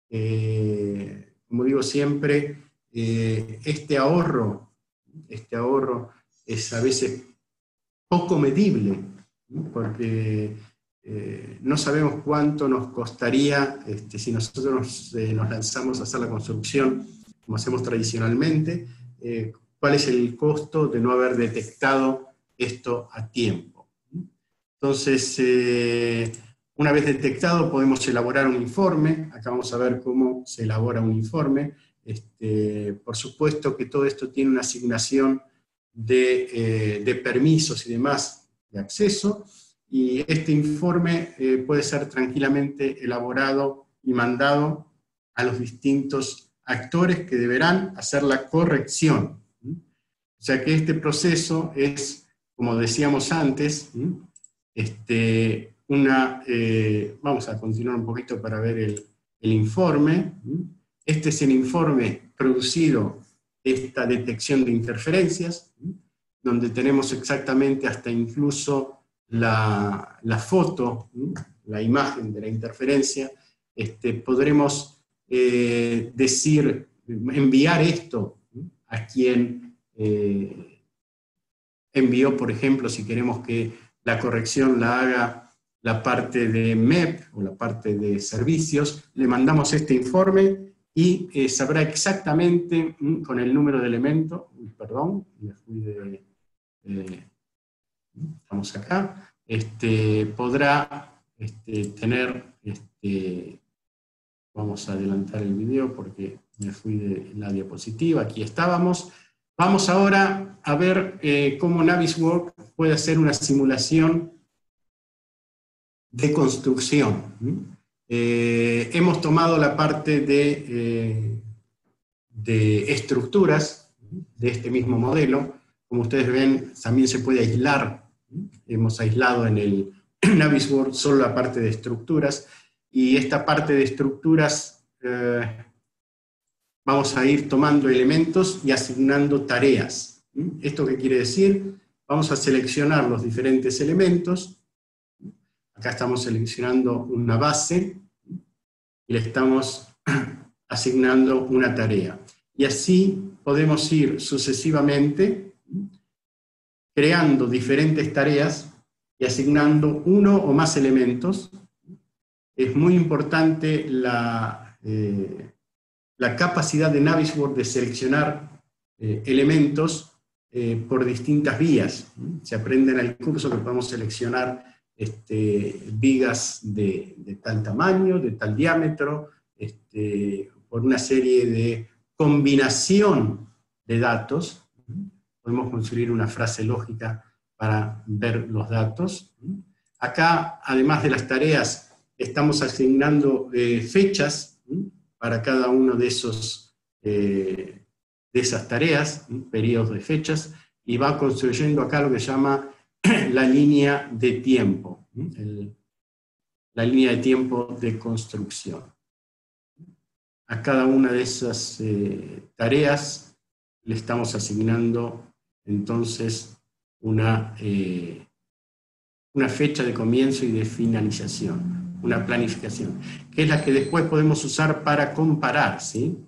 como digo siempre, este ahorro es a veces poco medible, ¿no? Porque no sabemos cuánto nos costaría si nosotros nos lanzamos a hacer la construcción como hacemos tradicionalmente, cuál es el costo de no haber detectado esto a tiempo. Entonces, una vez detectado podemos elaborar un informe. Acá vamos a ver cómo se elabora un informe. Por supuesto que todo esto tiene una asignación de permisos y demás de acceso, y este informe puede ser tranquilamente elaborado y mandado a los distintos actores que deberán hacer la corrección. O sea que este proceso es, como decíamos antes, vamos a continuar un poquito para ver el informe. Este es el informe producido de esta detección de interferencias, donde tenemos exactamente hasta incluso la foto, la imagen de la interferencia. Podremos enviar esto a quien envió, por ejemplo, si queremos que la corrección la haga la parte de MEP o la parte de servicios, le mandamos este informe y sabrá exactamente con el número de elemento, perdón, me fui estamos acá, podrá tener, vamos a adelantar el video porque me fui de la diapositiva, aquí estábamos. Vamos ahora a ver cómo Navisworks puede hacer una simulación de construcción. Hemos tomado la parte de estructuras de este mismo modelo. Como ustedes ven, también se puede aislar. Hemos aislado en el Navisworks solo la parte de estructuras, y esta parte de estructuras vamos a ir tomando elementos y asignando tareas. ¿Esto qué quiere decir? Vamos a seleccionar los diferentes elementos. Acá estamos seleccionando una base y le estamos asignando una tarea. Y así podemos ir sucesivamente creando diferentes tareas y asignando uno o más elementos. Es muy importante la capacidad de Navisworks de seleccionar elementos por distintas vías. Se aprende en el curso que podemos seleccionar vigas de tal tamaño, de tal diámetro, por una serie de combinación de datos. Podemos construir una frase lógica para ver los datos. Acá, además de las tareas, estamos asignando fechas para cada uno de esas tareas, periodos de fechas, y va construyendo acá lo que se llama la línea de tiempo, la línea de tiempo de construcción. A cada una de esas tareas le estamos asignando entonces una fecha de comienzo y de finalización, una planificación, que es la que después podemos usar para comparar, ¿sí?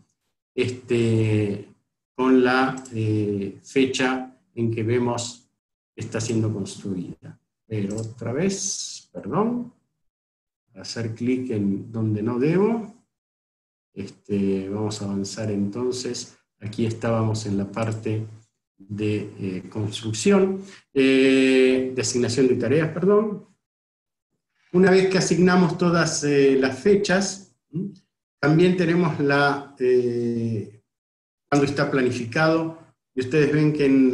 Con la fecha en que vemos que está siendo construida. Pero otra vez, perdón, hacer clic en donde no debo. Vamos a avanzar entonces. Aquí estábamos en la parte de construcción, de asignación de tareas, perdón. Una vez que asignamos todas las fechas, también tenemos cuando está planificado, y ustedes ven que en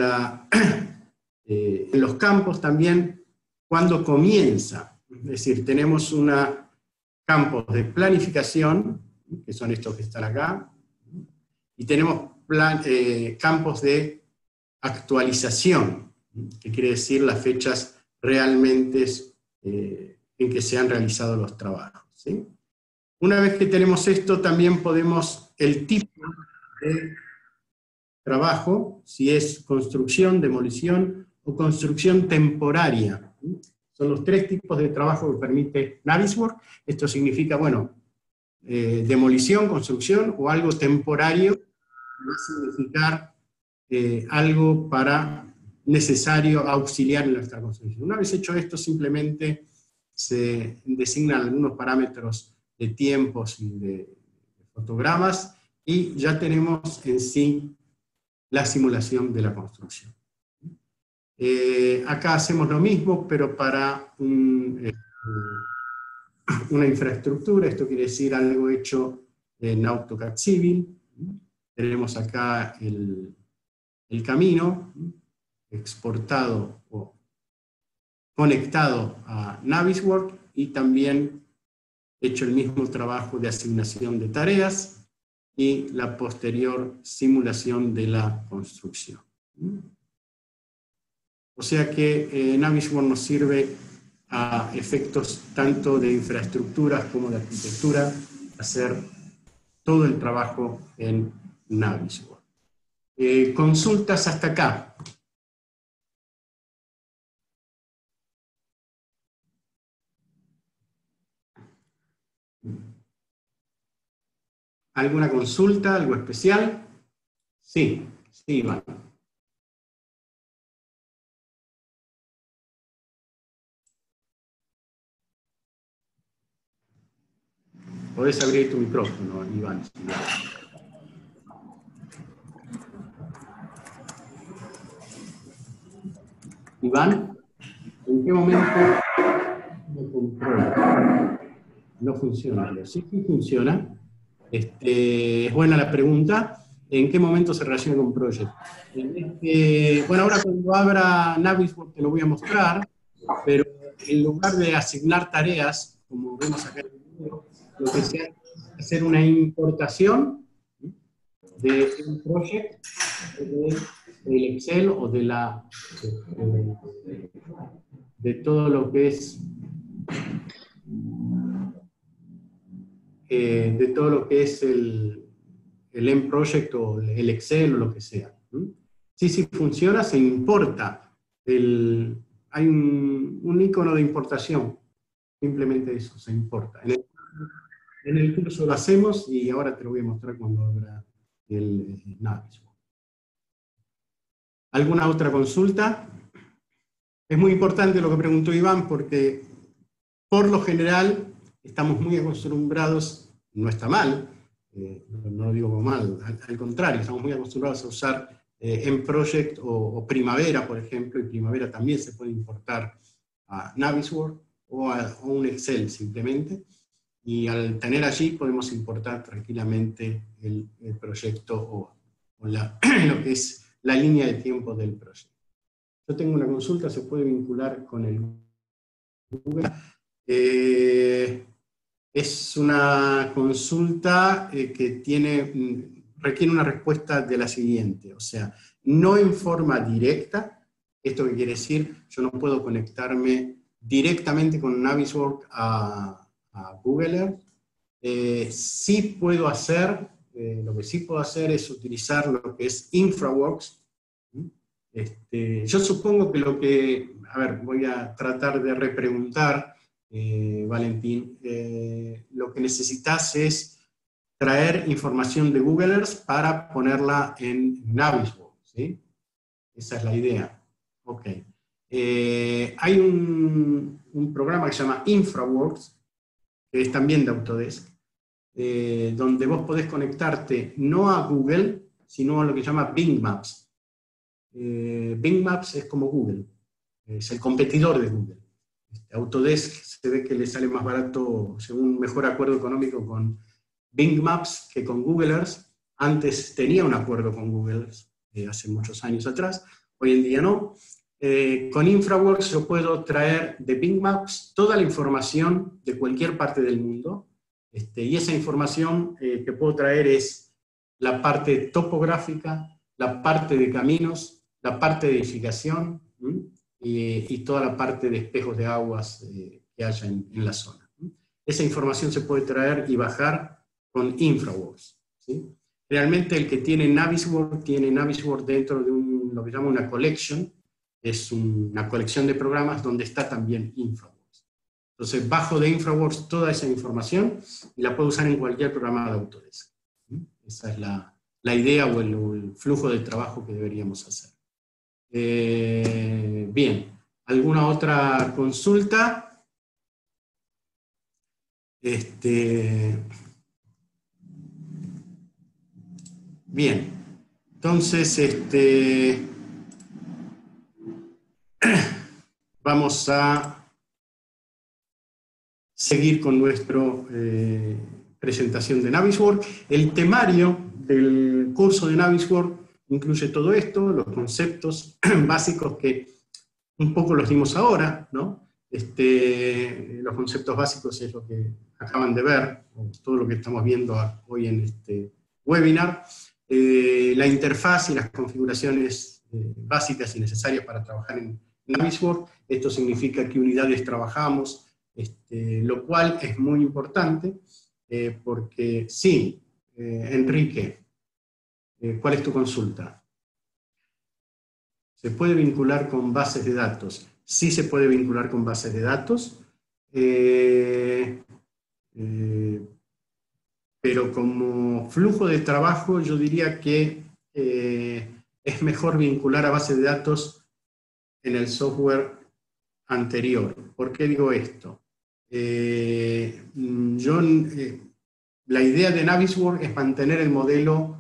los campos también, cuando comienza. Es decir, tenemos campos de planificación, que son estos que están acá, y tenemos campos de actualización, que quiere decir las fechas realmente en que se han realizado los trabajos, ¿sí? Una vez que tenemos esto, también podemos, el tipo de trabajo, si es construcción, demolición o construcción temporaria. Son los tres tipos de trabajo que permite Navisworks. Esto significa, bueno, demolición, construcción o algo temporario, va a significar algo necesario, auxiliar en nuestra construcción. Una vez hecho esto, simplemente se designan algunos parámetros de tiempos y de fotogramas, y ya tenemos en sí la simulación de la construcción. Acá hacemos lo mismo, pero para una infraestructura. Esto quiere decir algo hecho en AutoCAD Civil. Tenemos acá el camino exportado o conectado a Navisworks, y también hecho el mismo trabajo de asignación de tareas y la posterior simulación de la construcción. O sea que Navisworks nos sirve a efectos tanto de infraestructuras como de arquitectura, hacer todo el trabajo en Navisworks. Consultas hasta acá. ¿Alguna consulta, algo especial? Sí, sí, Iván. Podés abrir tu micrófono, Iván. Iván, ¿en qué momento me controla? No funciona, pero sí funciona. Es buena la pregunta. ¿En qué momento se relaciona con Project? Bueno, ahora cuando abra Navisworks te lo voy a mostrar, pero en lugar de asignar tareas, como vemos acá en el video, lo que se hace es hacer una importación de un Project, del Excel o de todo lo que es el M-Project o el Excel o lo que sea. Sí funciona, se importa. Hay un icono de importación, simplemente eso, se importa. En el curso lo hacemos y ahora te lo voy a mostrar cuando abra el Navisworks. ¿Alguna otra consulta? Es muy importante lo que preguntó Iván, porque por lo general estamos muy acostumbrados, no está mal, no lo digo como mal, al contrario, estamos muy acostumbrados a usar M-Project o Primavera, por ejemplo, y Primavera también se puede importar a Navisworks o a un Excel simplemente, y al tener allí podemos importar tranquilamente el proyecto o lo que es la línea de tiempo del proyecto. Yo tengo una consulta, ¿se puede vincular con el Google? Es una consulta que requiere una respuesta de la siguiente, o sea, no en forma directa. ¿Esto qué quiere decir? Yo no puedo conectarme directamente con Navisworks a Google Earth. Sí puedo hacer, lo que sí puedo hacer es utilizar lo que es InfraWorks. Yo supongo que a ver, voy a tratar de repreguntar, Valentín, lo que necesitas es traer información de Google Earth para ponerla en Navisworks, ¿sí? Esa es la idea. Ok. Hay un programa que se llama InfraWorks, que es también de Autodesk, donde vos podés conectarte no a Google, sino a lo que se llama Bing Maps. Bing Maps es como Google, es el competidor de Google. Autodesk se ve que le sale más barato, según un mejor acuerdo económico, con Bing Maps que con Google Earth. Antes tenía un acuerdo con Google Earth, hace muchos años atrás, hoy en día no. Con InfraWorks yo puedo traer de Bing Maps toda la información de cualquier parte del mundo, y esa información que puedo traer es la parte topográfica, la parte de caminos, la parte de edificación y toda la parte de espejos de aguas que haya en la zona. Esa información se puede traer y bajar con InfraWorks, ¿sí? Realmente el que tiene Navisworks dentro de lo que llama una collection, es una colección de programas donde está también InfraWorks. Entonces bajo de InfraWorks toda esa información y la puedo usar en cualquier programa de Autodesk. Esa es la idea o el flujo de trabajo que deberíamos hacer. Bien, ¿alguna otra consulta? Bien, entonces vamos a seguir con nuestra presentación de Navisworks. El temario del curso de Navisworks incluye todo esto, los conceptos básicos que un poco los dimos ahora, ¿no? Los conceptos básicos es lo que acaban de ver, todo lo que estamos viendo hoy en este webinar. La interfaz y las configuraciones básicas y necesarias para trabajar en Navisworks. Esto significa qué unidades trabajamos, lo cual es muy importante, porque sí, Enrique, ¿cuál es tu consulta? ¿Se puede vincular con bases de datos? Sí se puede vincular con bases de datos, pero como flujo de trabajo yo diría que es mejor vincular a bases de datos en el software anterior. ¿Por qué digo esto? La idea de Navisworks es mantener el modelo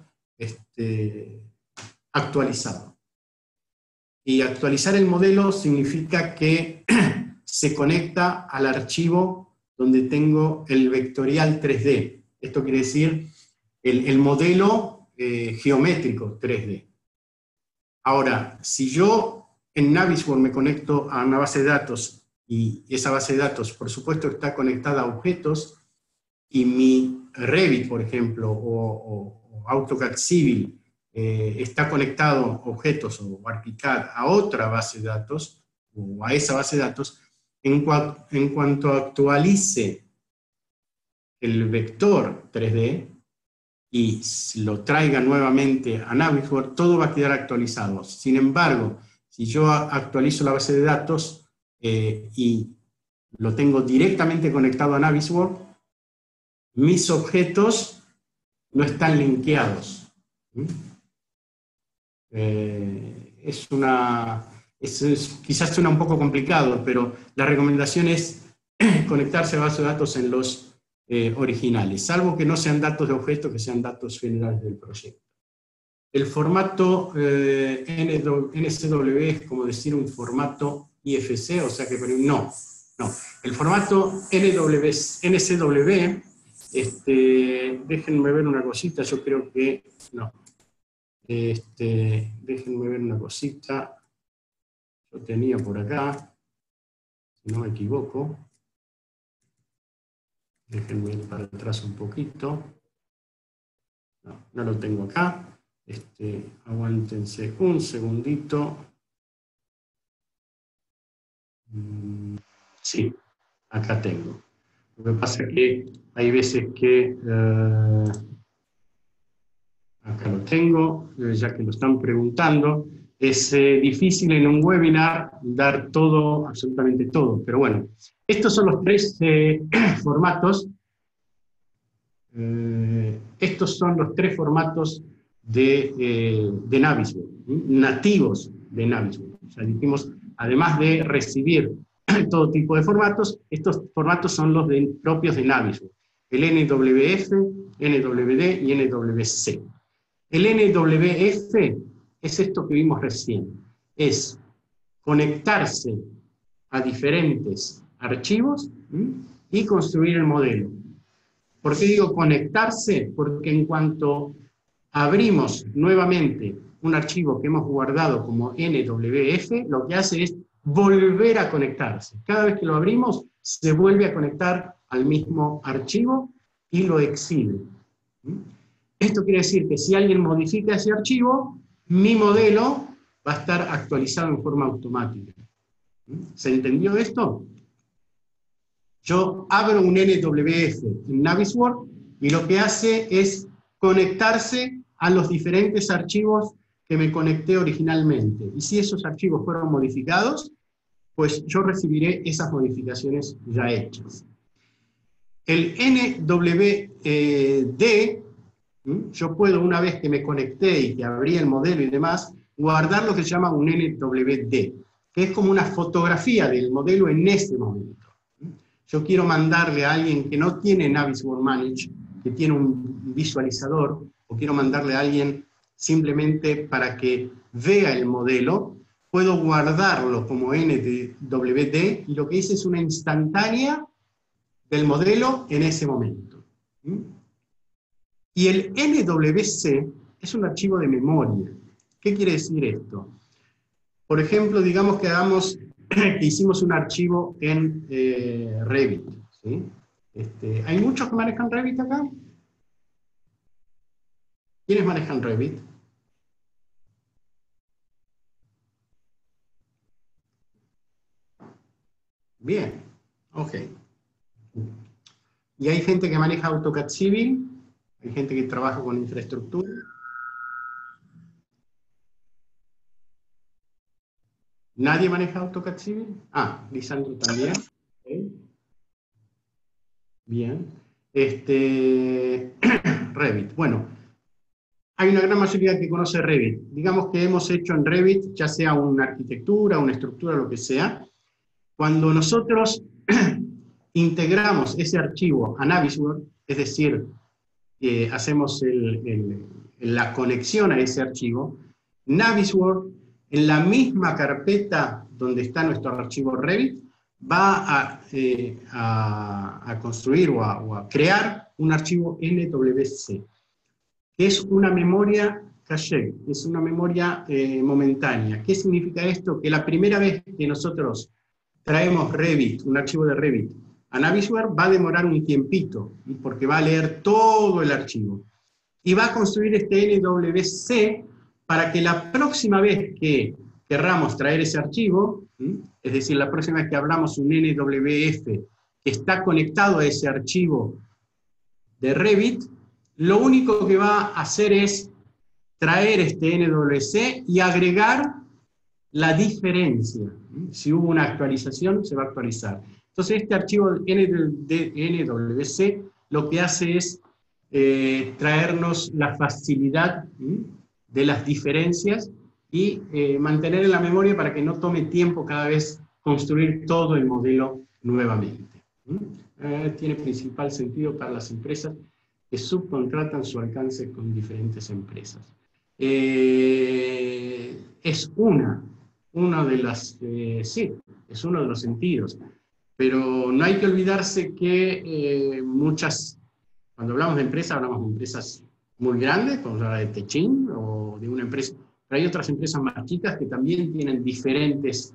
actualizado. Y actualizar el modelo significa que se conecta al archivo donde tengo el vectorial 3D. Esto quiere decir el modelo geométrico 3D. Ahora, si yo en Navisworks me conecto a una base de datos y esa base de datos, por supuesto, está conectada a objetos y mi Revit, por ejemplo, o AutoCAD Civil, está conectado objetos o ArchiCAD a otra base de datos, o a esa base de datos, en cuanto actualice el vector 3D y lo traiga nuevamente a Navisworks, todo va a quedar actualizado. Sin embargo, si yo actualizo la base de datos y lo tengo directamente conectado a Navisworks, mis objetos no están linkeados. Quizás suena un poco complicado, pero la recomendación es conectarse a base de datos en los originales, salvo que no sean datos de objetos, que sean datos generales del proyecto. El formato NCW es como decir un formato IFC, o sea que no. El formato NCW, déjenme ver una cosita, yo creo que no. Déjenme ver una cosita, yo tenía por acá, si no me equivoco, déjenme ir para atrás un poquito, no lo tengo acá, aguántense un segundito, sí, acá tengo. Lo que pasa es que hay veces que, acá lo tengo, ya que lo están preguntando, es difícil en un webinar dar todo, absolutamente todo, pero bueno, estos son los tres formatos. Estos son los tres formatos de Navisworks, nativos de Navisworks. O sea, dijimos, además de recibir todo tipo de formatos, estos formatos son los propios de Navisworks. El NWF, NWD y NWC. El NWF es esto que vimos recién. Es conectarse a diferentes archivos y construir el modelo. ¿Por qué digo conectarse? Porque en cuanto abrimos nuevamente un archivo que hemos guardado como NWF, lo que hace es volver a conectarse. Cada vez que lo abrimos, se vuelve a conectar al mismo archivo y lo exhibe. Esto esto quiere decir que si alguien modifica ese archivo, mi modelo va a estar actualizado en forma automática. ¿Se entendió esto? Yo abro un NWF en Navisworks y lo que hace es conectarse a los diferentes archivos que me conecté originalmente. Y si esos archivos fueron modificados, pues yo recibiré esas modificaciones ya hechas. El NWD, yo puedo, una vez que me conecté y que abrí el modelo y demás, guardar lo que se llama un NWD, que es como una fotografía del modelo en ese momento. Yo quiero mandarle a alguien que no tiene Navisworks Manage, que tiene un visualizador, o quiero mandarle a alguien simplemente para que vea el modelo, puedo guardarlo como NWD, y lo que hice es una instantánea del modelo en ese momento. Y el NWC es un archivo de memoria. ¿Qué quiere decir esto? Por ejemplo, digamos que hicimos un archivo en Revit. ¿Sí? ¿Hay muchos que manejan Revit acá? ¿Quiénes manejan Revit? Bien, ok. ¿Y hay gente que maneja AutoCAD Civil? ¿Hay gente que trabaja con infraestructura? ¿Nadie maneja AutoCAD Civil? Ah, Lisandro también. Okay. Bien. Revit. Bueno, hay una gran mayoría que conoce Revit. Digamos que hemos hecho en Revit, ya sea una arquitectura, una estructura, lo que sea. Cuando nosotros integramos ese archivo a Navisworks, es decir, hacemos la conexión a ese archivo, Navisworks, en la misma carpeta donde está nuestro archivo Revit, va a construir o a crear un archivo NWC, que es una memoria caché, es una memoria momentánea. ¿Qué significa esto? Que la primera vez que nosotros traemos Revit, un archivo de Revit, a Navisworks va a demorar un tiempito, porque va a leer todo el archivo. Y va a construir este NWC para que la próxima vez que querramos traer ese archivo, es decir, la próxima vez que abramos un NWF que está conectado a ese archivo de Revit, lo único que va a hacer es traer este NWC y agregar la diferencia. Si hubo una actualización, se va a actualizar. Entonces, este archivo NWC lo que hace es traernos la facilidad de las diferencias y mantener en la memoria para que no tome tiempo cada vez construir todo el modelo nuevamente. Tiene principal sentido para las empresas que subcontratan su alcance con diferentes empresas. Es una de las, sí, es uno de los sentidos, pero no hay que olvidarse que cuando hablamos de empresas muy grandes, como la de Techin o de una empresa, pero hay otras empresas más chicas que también tienen diferentes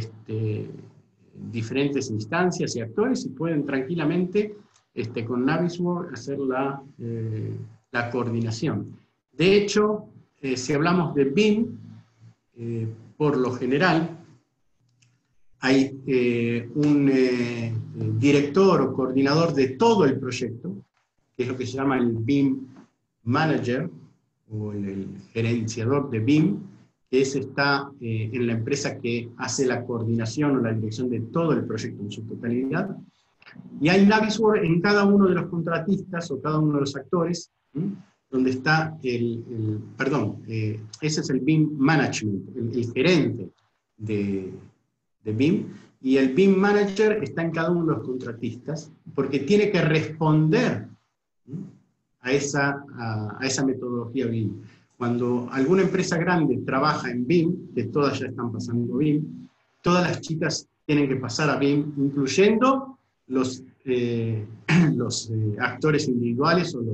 instancias y actores y pueden tranquilamente con Navisworks hacer la coordinación. De hecho, si hablamos de BIM, por lo general, hay un director o coordinador de todo el proyecto, que es lo que se llama el BIM Manager, o el gerenciador de BIM, que está en la empresa que hace la coordinación o la dirección de todo el proyecto en su totalidad. Y hay Navisworks en cada uno de los contratistas o cada uno de los actores, donde está ese es el BIM Management, el gerente de BIM, y el BIM Manager está en cada uno de los contratistas, porque tiene que responder a esa metodología BIM. Cuando alguna empresa grande trabaja en BIM, que todas ya están pasando BIM, todas las chicas tienen que pasar a BIM, incluyendo los actores individuales o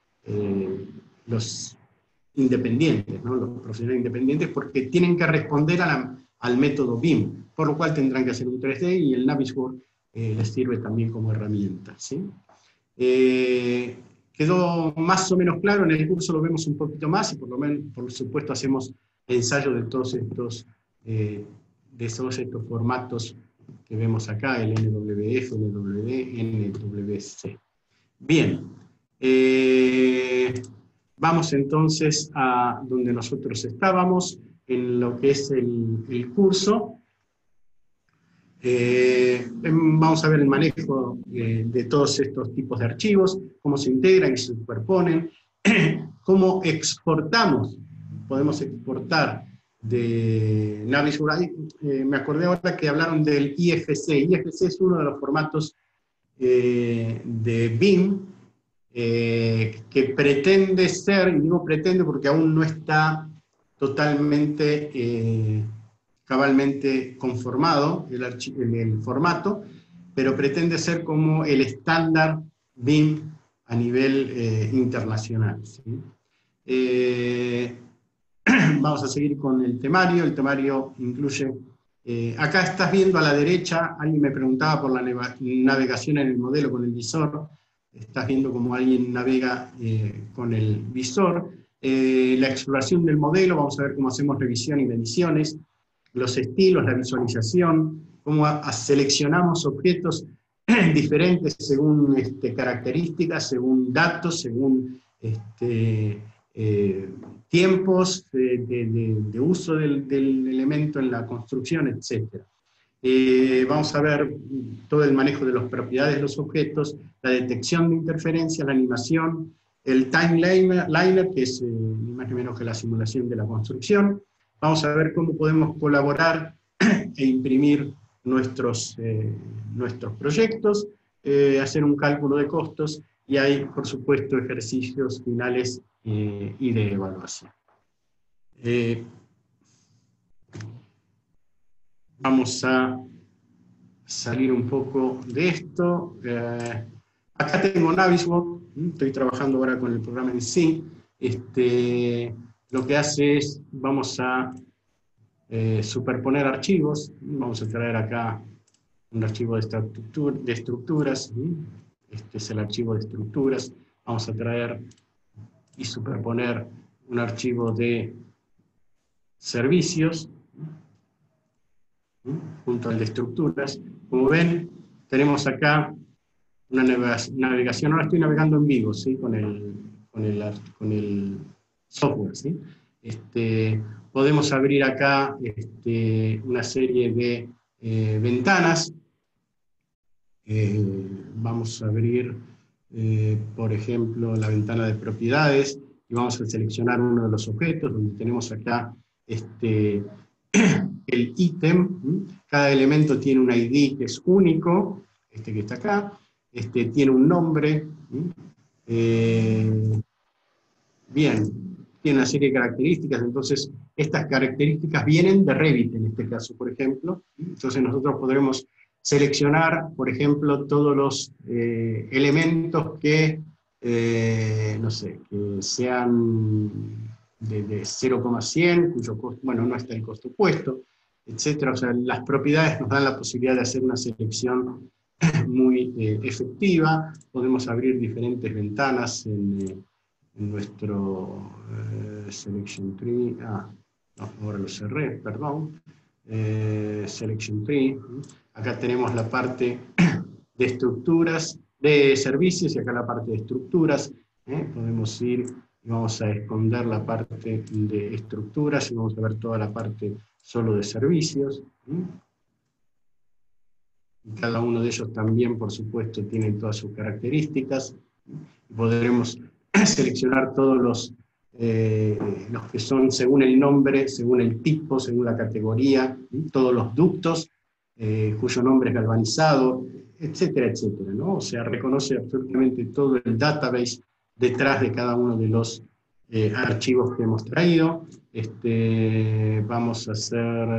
los independientes, ¿no? Los profesionales independientes, porque tienen que responder al método BIM, por lo cual tendrán que hacer un 3D y el Navisworks les sirve también como herramienta. ¿Sí? ¿Qué quedó más o menos claro. En el curso lo vemos un poquito más, y por lo menos, por supuesto, hacemos ensayo de todos estos formatos que vemos acá, el NWF, NWD, NWC. Bien, vamos entonces a donde nosotros estábamos, en lo que es el curso. Vamos a ver el manejo de todos estos tipos de archivos, cómo se integran y se superponen, cómo exportamos. Podemos exportar de Navisworks. Me acordé ahora que hablaron del IFC. IFC es uno de los formatos de BIM que pretende ser, y digo pretende porque aún no está totalmente cabalmente conformado el formato, pero pretende ser como el estándar BIM a nivel internacional, ¿sí? Vamos a seguir con el temario. El temario incluye, acá estás viendo a la derecha, alguien me preguntaba por la navegación en el modelo con el visor. Estás viendo cómo alguien navega con el visor. La exploración del modelo, vamos a ver cómo hacemos revisión y mediciones, los estilos, la visualización, cómo seleccionamos objetos diferentes según características, según datos, según tiempos de uso del elemento en la construcción, etc. Vamos a ver todo el manejo de las propiedades de los objetos, la detección de interferencias, la animación, el timeliner, que es ni más ni menos que la simulación de la construcción. Vamos a ver cómo podemos colaborar e imprimir nuestros proyectos, hacer un cálculo de costos, y hay, por supuesto, ejercicios finales y de evaluación. Vamos a salir un poco de esto. Acá tengo Navisworks, estoy trabajando ahora con el programa en sí. Lo que hace es, vamos a superponer archivos. Vamos a traer acá un archivo de estructuras. Este es el archivo de estructuras. Vamos a traer y superponer un archivo de servicios junto al de estructuras. Como ven, tenemos acá una navegación. Ahora estoy navegando en vivo, ¿sí? con el software, ¿sí? Podemos abrir acá una serie de ventanas. Vamos a abrir, por ejemplo, la ventana de propiedades, y vamos a seleccionar uno de los objetos, donde tenemos acá el ítem. Cada elemento tiene un ID que es único, que está acá, tiene un nombre. Bien, tiene una serie de características. Entonces estas características vienen de Revit en este caso, por ejemplo. Entonces nosotros podremos seleccionar, por ejemplo, todos los elementos que, no sé, que sean de 0,100, cuyo costo, bueno, no está el costo puesto, etc. O sea, las propiedades nos dan la posibilidad de hacer una selección muy efectiva. Podemos abrir diferentes ventanas en nuestro Selection Tree. No, ahora lo cerré, perdón. Selection Tree. Acá tenemos la parte de estructuras, de servicios, y acá la parte de estructuras. Podemos ir y vamos a esconder la parte de estructuras, y vamos a ver toda la parte solo de servicios. Cada uno de ellos también, por supuesto, tiene todas sus características. Podremos seleccionar todos los que son según el nombre, según el tipo, según la categoría, todos los ductos cuyo nombre es galvanizado, etcétera, etcétera, ¿no? O sea, reconoce absolutamente todo el database detrás de cada uno de los archivos que hemos traído. Vamos a hacer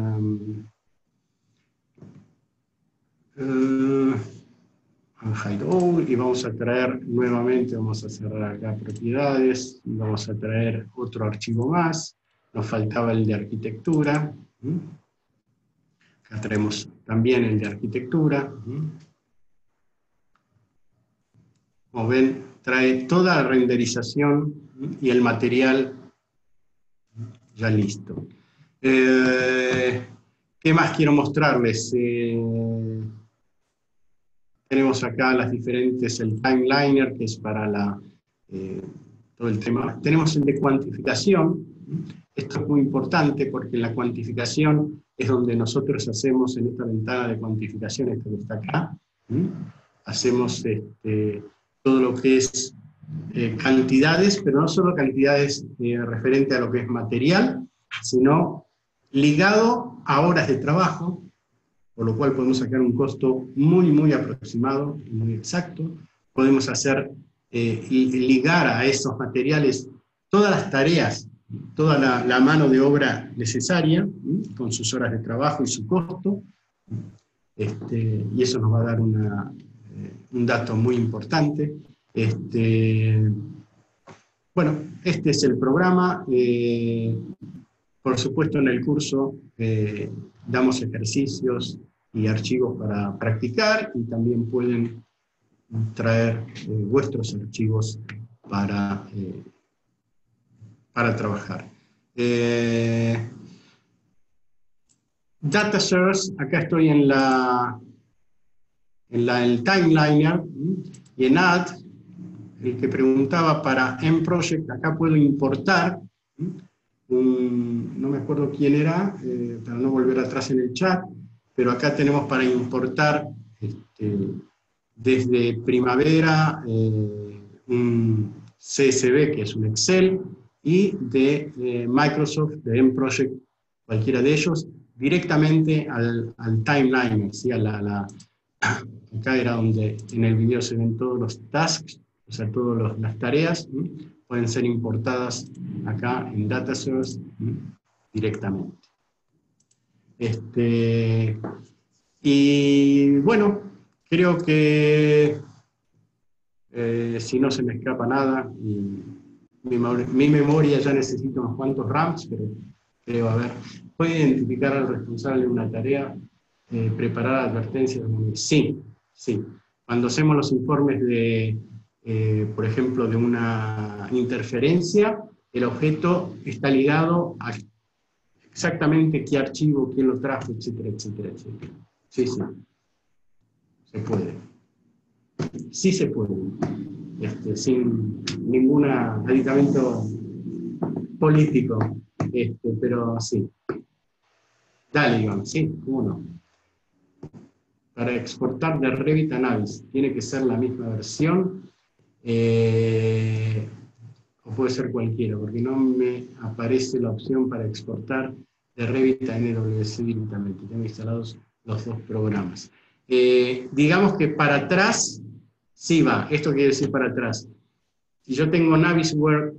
hide all, y vamos a traer nuevamente, vamos a cerrar acá propiedades, y vamos a traer otro archivo más. Nos faltaba el de arquitectura. Acá traemos también el de arquitectura. Como ven, trae toda la renderización y el material ya listo. ¿Qué más quiero mostrarles? Tenemos acá las diferentes, el timeliner, que es para todo el tema. Tenemos el de cuantificación. Esto es muy importante porque la cuantificación es donde nosotros hacemos en esta ventana de cuantificación, esto que está acá, hacemos todo lo que es cantidades, pero no solo cantidades referente a lo que es material, sino ligado a horas de trabajo, por lo cual podemos sacar un costo muy, muy aproximado, muy exacto. Podemos hacer y ligar a esos materiales todas las tareas, toda la mano de obra necesaria, con sus horas de trabajo y su costo, y eso nos va a dar un dato muy importante. Bueno, este es el programa. Por supuesto, en el curso damos ejercicios y archivos para practicar, y también pueden traer vuestros archivos para trabajar. Data source, acá estoy en el timeliner, y en add, el que preguntaba para mProject, acá puedo importar, no me acuerdo quién era, para no volver atrás en el chat, pero acá tenemos para importar desde Primavera un CSV, que es un Excel, y de Microsoft, de mProject, cualquiera de ellos, directamente al timeliner, ¿sí? Acá era donde en el video se ven todos los tasks, o sea, todas las tareas, pueden ser importadas acá en Data Source directamente. Y bueno, creo que si no se me escapa nada, mi memoria ya necesita unos cuantos RAMs, pero creo, a ver, ¿puede identificar al responsable de una tarea, preparar advertencias? Sí, sí. Cuando hacemos los informes de, por ejemplo, de una interferencia, el objeto está ligado a exactamente qué archivo, quién lo trajo, etcétera, etcétera, etcétera. Sí, sí. Se puede. Sí se puede. Sin ningún aditamento político. Pero sí. Dale, Iván, sí, cómo no. Para exportar de Revit a Navis, ¿tiene que ser la misma versión? O puede ser cualquiera, porque no me aparece la opción para exportar de Revit a NWC directamente. Tengo instalados los dos programas. Digamos que para atrás, sí va. Esto quiere decir para atrás. Si yo tengo Navisworks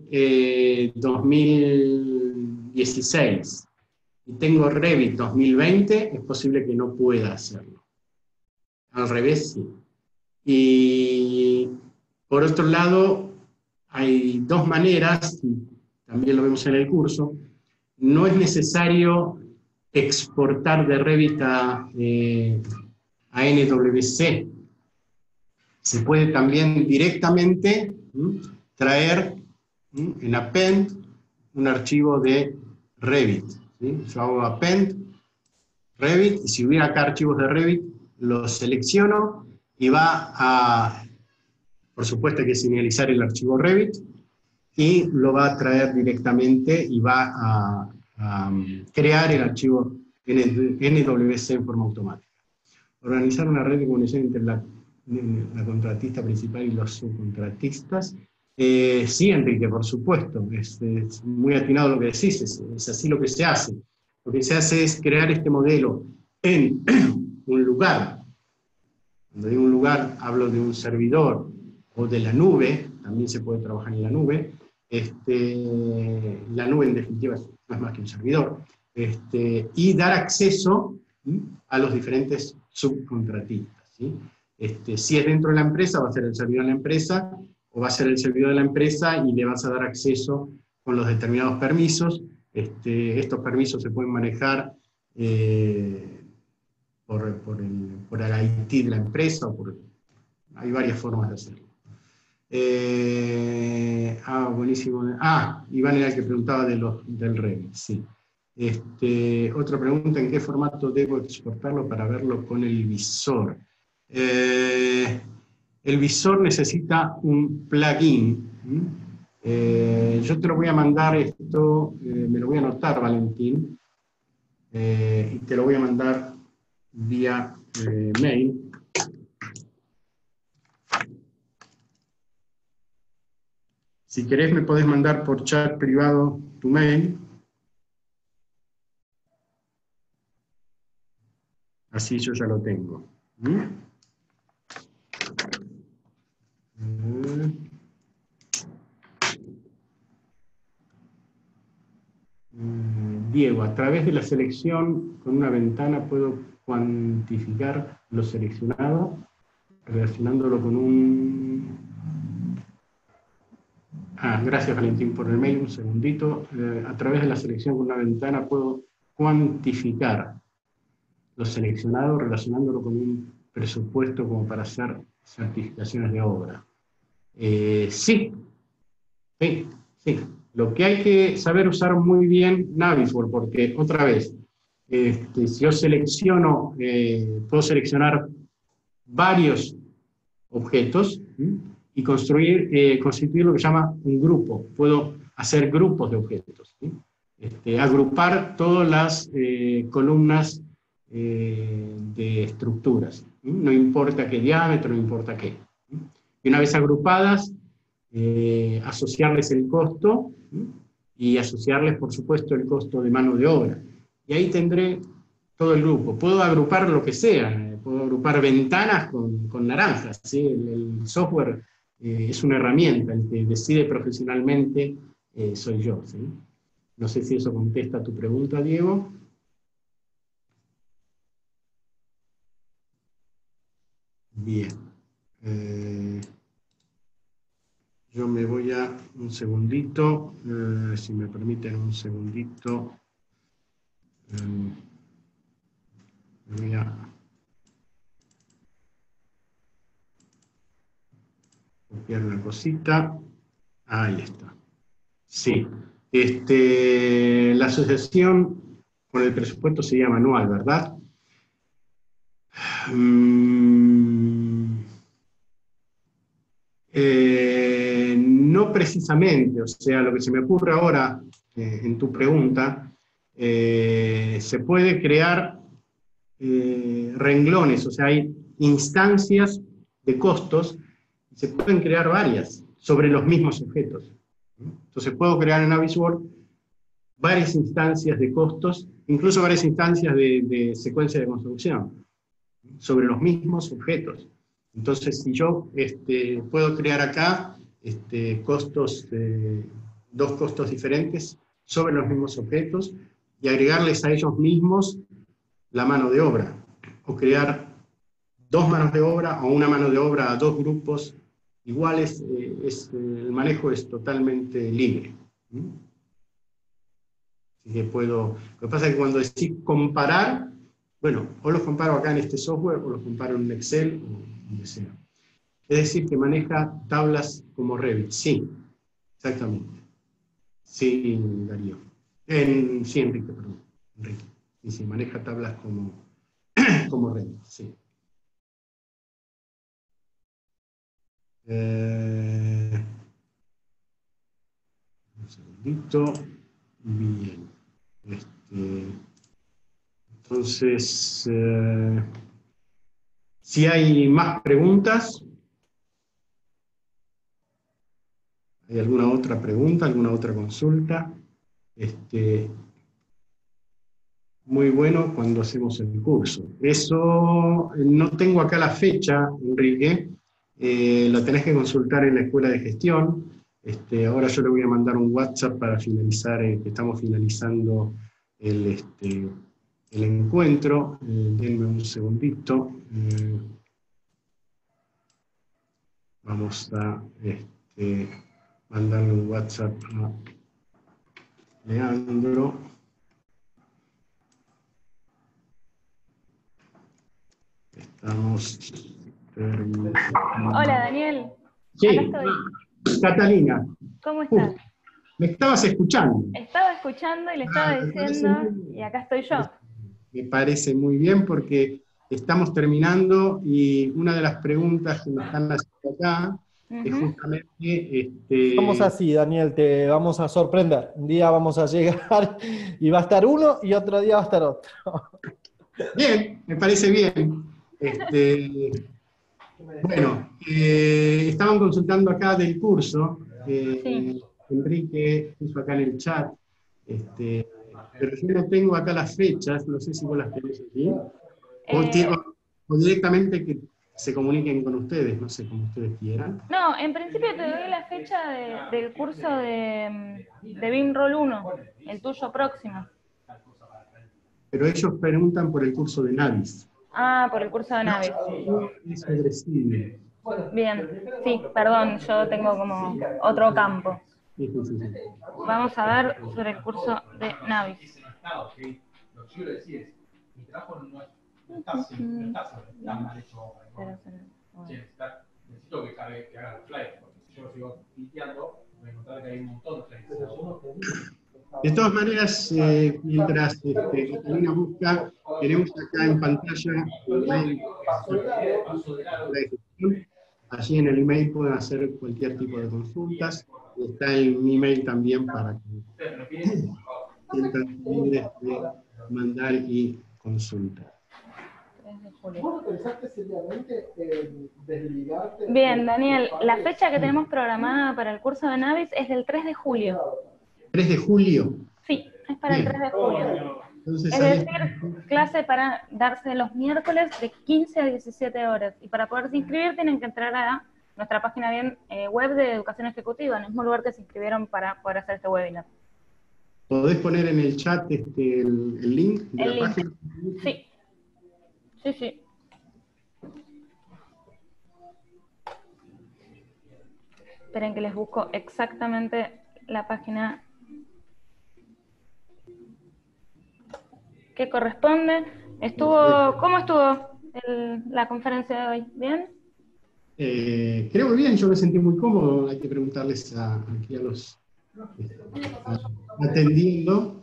2016 y tengo Revit 2020, es posible que no pueda hacerlo. Al revés, sí. Y por otro lado, hay dos maneras, y también lo vemos en el curso. No es necesario exportar de Revit a NWC. Se puede también directamente traer en Append un archivo de Revit. ¿Sí? Yo hago Append, Revit, y si hubiera acá archivos de Revit, los selecciono y va a, por supuesto hay que señalizar el archivo Revit, y lo va a traer directamente y va a crear el archivo NWC en forma automática. Organizar una red de comunicación entre la contratista principal y los subcontratistas. Sí, Enrique, por supuesto, es muy atinado lo que decís, es así lo que se hace. Lo que se hace es crear este modelo en un lugar. Cuando digo un lugar, hablo de un servidor o de la nube, también se puede trabajar en la nube. La nube, en definitiva, no es más que un servidor. Y dar acceso a los diferentes subcontratistas. ¿Sí? Si es dentro de la empresa, va a ser el servidor de la empresa, o va a ser el servidor de la empresa y le vas a dar acceso con los determinados permisos. Estos permisos se pueden manejar por el IT de la empresa, hay varias formas de hacerlo. Buenísimo. Iván era el que preguntaba del Revit, sí. Otra pregunta, ¿en qué formato debo exportarlo para verlo con el visor? El visor necesita un plugin. Yo te lo voy a mandar esto, me lo voy a anotar, Valentín, y te lo voy a mandar vía mail. Si querés me podés mandar por chat privado tu mail. Así yo ya lo tengo. Diego, a través de la selección con una ventana puedo cuantificar lo seleccionado, relacionándolo con un... Gracias Valentín por el mail, un segundito. A través de la selección con una ventana puedo cuantificar lo seleccionado, relacionándolo con un presupuesto como para hacer certificaciones de obra. Sí. Lo que hay que saber usar muy bien Navisworks, porque otra vez, si yo selecciono, puedo seleccionar varios objetos y constituir lo que se llama un grupo. Puedo hacer grupos de objetos. Agrupar todas las columnas de estructuras. No importa qué diámetro, no importa qué. Y una vez agrupadas, asociarles el costo y asociarles, por supuesto, el costo de mano de obra. Y ahí tendré todo el grupo. Puedo agrupar lo que sea, puedo agrupar ventanas con naranjas. ¿Sí? El software es una herramienta, el que decide profesionalmente soy yo. ¿Sí? No sé si eso contesta tu pregunta, Diego. Bien. Yo me voy a un segundito, si me permiten un segundito. Voy a copiar una cosita. Ahí está. Sí. La asociación con el presupuesto sería manual, ¿verdad? No precisamente, o sea, lo que se me ocurre ahora en tu pregunta, se puede crear renglones, o sea, hay instancias de costos, se pueden crear varias sobre los mismos objetos. Entonces puedo crear en Navisworks varias instancias de costos, incluso varias instancias de secuencia de construcción, sobre los mismos objetos. Entonces, si yo puedo crear acá costos, dos costos diferentes sobre los mismos objetos y agregarles a ellos mismos la mano de obra, o crear dos manos de obra o una mano de obra a dos grupos iguales, el manejo es totalmente libre. Así que lo que pasa es que cuando decís comparar, bueno, o los comparo acá en este software o los comparo en un Excel o donde sea. Es decir, que maneja tablas como Revit. Sí, exactamente. Sí, Darío. Sí, Enrique, perdón. Enrique. Y sí, maneja tablas como Revit, sí. Un segundito. Bien. Entonces, si hay más preguntas, ¿hay alguna otra pregunta, alguna otra consulta? Muy bueno cuando hacemos el curso. Eso no tengo acá la fecha, Enrique, la tenés que consultar en la Escuela de Gestión. Ahora yo le voy a mandar un WhatsApp para finalizar, que estamos finalizando el encuentro. Denme un segundito. Vamos a mandarle un WhatsApp a Leandro. Estamos terminando. Hola, Daniel. Sí, Acá estoy. Catalina, ¿Cómo estás? me estabas escuchando. Estaba escuchando y le estaba Me parece diciendo, muy y bien. acá estoy yo. Me parece muy bien porque estamos terminando y una de las preguntas que me están haciendo acá es Ujú. justamente, Somos así, Daniel, te vamos a sorprender. Un día vamos a llegar y va a estar uno y otro día va a estar otro. bien, me parece bien. Bueno, estaban consultando acá del curso, Sí. Enrique puso acá en el chat, este, pero yo no tengo acá las fechas, no sé si vos las tenés aquí, Eh, o directamente que se comuniquen con ustedes, no sé, como ustedes quieran. no, en principio te doy la fecha del curso de BIM Roll 1, el tuyo próximo. Pero ellos preguntan por el curso de Navis. Ah, por el curso de Navis. Es sobre civil. Bien, sí, perdón, yo tengo como otro campo. Sí, sí, sí, sí. Vamos a ver sobre el curso de Navis. De todas maneras, mientras Catalina busca, tenemos acá en pantalla el mail de gestión. Allí en el email pueden hacer cualquier tipo de consultas. Está en mi email también para que sientan libres de mandar y consultar. 3 de julio. ¿Vos no pensaste seriamente en desligarte? Bien, Daniel, la fecha que tenemos programada para el curso de Navis es del 3 de julio. 3 de julio. Sí, es para el 3 Bien. de julio. Entonces Es ahí decir, está. clase para darse los miércoles de 15 a 17 horas. Y para poderse inscribir tienen que entrar a nuestra página web de Educación Ejecutiva, en el mismo lugar que se inscribieron para poder hacer este webinar. ¿Podés poner en el chat el link de El la link. página? Sí, sí, sí. Esperen que les busco exactamente la página que corresponde. ¿Cómo estuvo la conferencia de hoy? ¿Bien? Creo que bien, yo me sentí muy cómodo. Hay que preguntarles aquí a los atendiendo.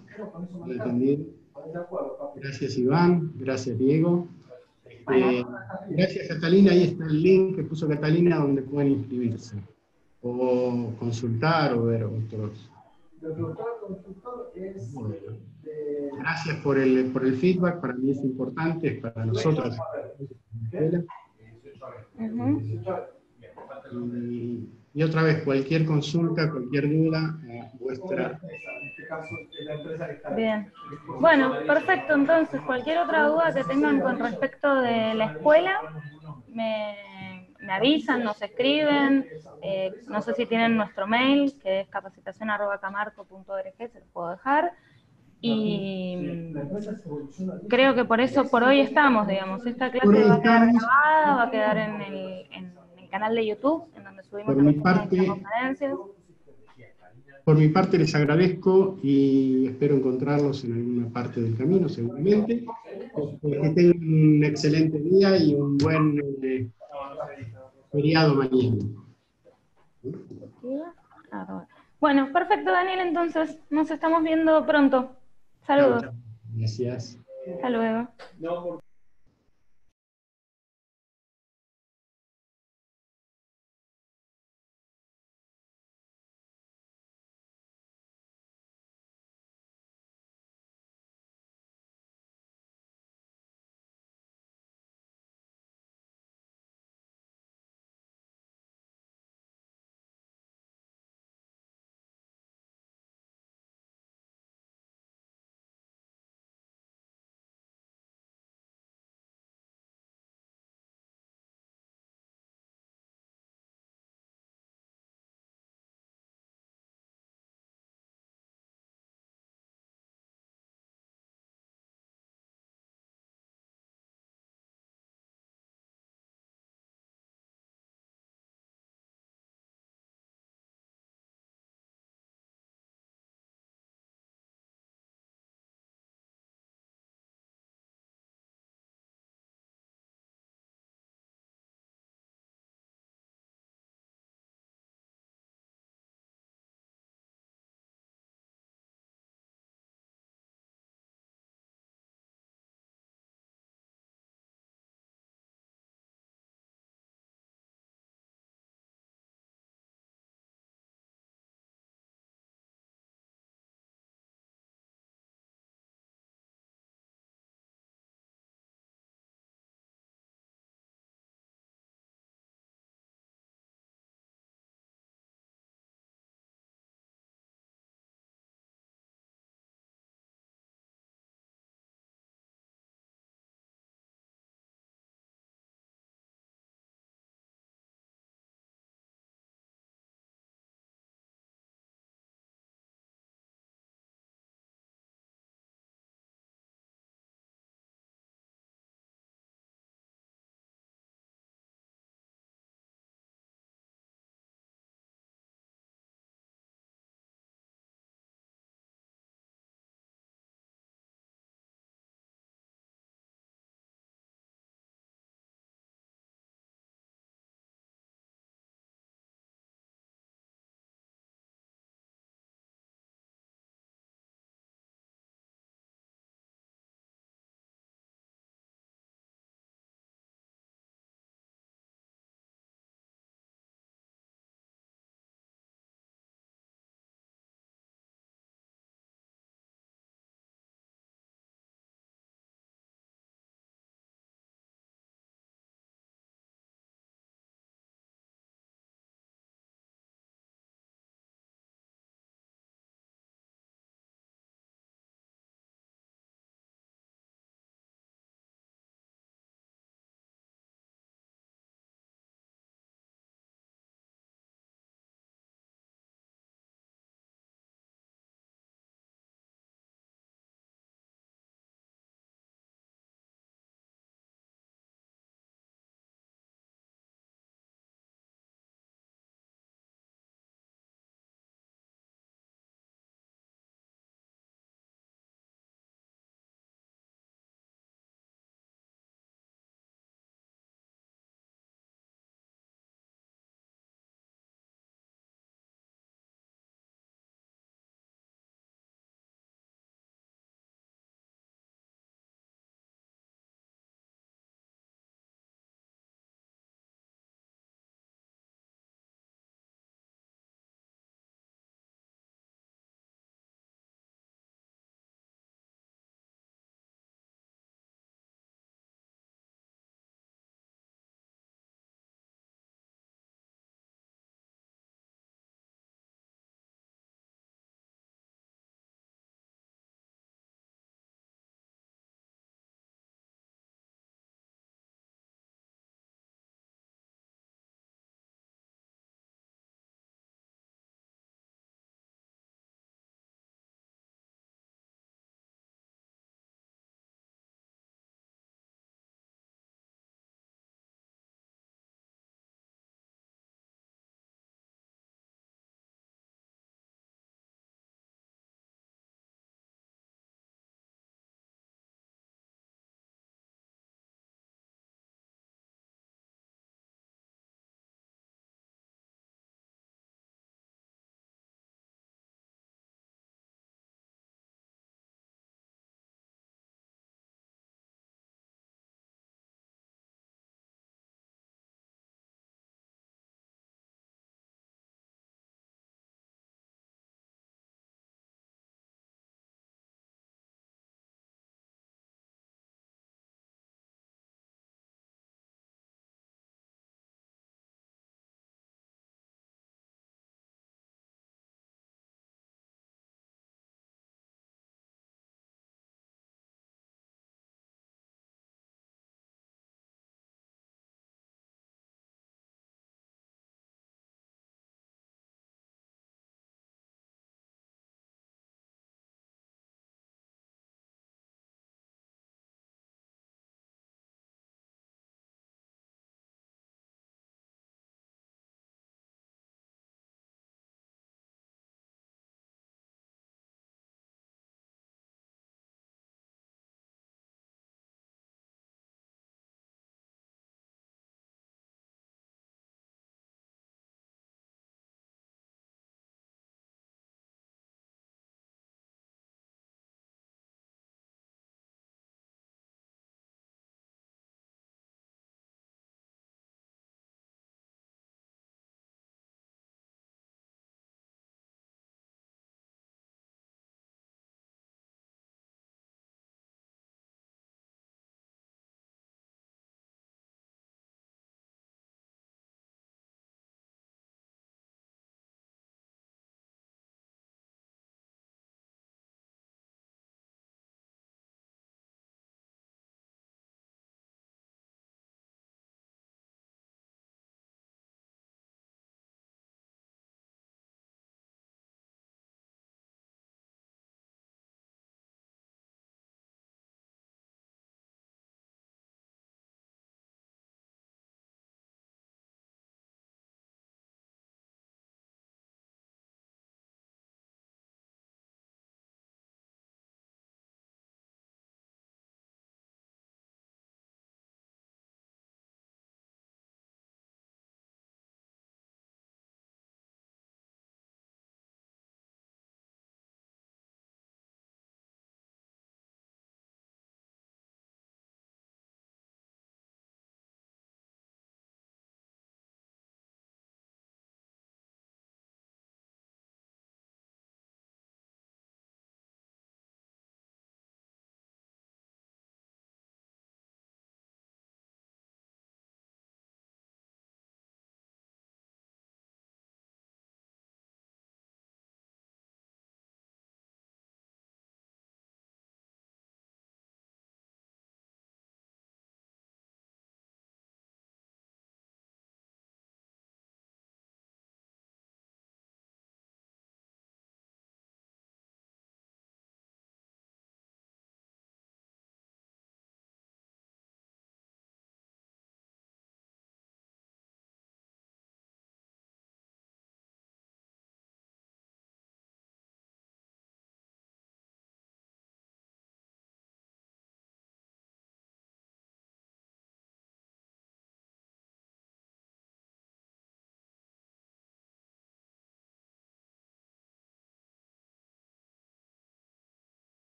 Gracias Iván, gracias Diego. Bueno, Gracias Catalina, ahí está el link que puso Catalina donde pueden inscribirse. O consultar o ver otros. Bueno, gracias por el feedback, para mí es importante, es para nosotros. Y otra vez, cualquier consulta, cualquier duda, vuestra. bien. Bueno, perfecto. Entonces, cualquier otra duda que tengan con respecto de la escuela, me avisan, nos escriben. No sé si tienen nuestro mail, que es capacitacion@camarco.org, se los puedo dejar. Y creo que por eso, por hoy estamos, digamos. Esta Por clase hoy va a quedar estamos. grabada, va a quedar en el canal de YouTube, en donde subimos Por la mi reseña de estas parte, conferencias. les agradezco y espero encontrarlos en alguna parte del camino, seguramente. Que tengan un excelente día y un buen feriado mañana. Bueno, perfecto, Daniel, entonces nos estamos viendo pronto. Chao, Saludos. chao. Gracias. Hasta luego.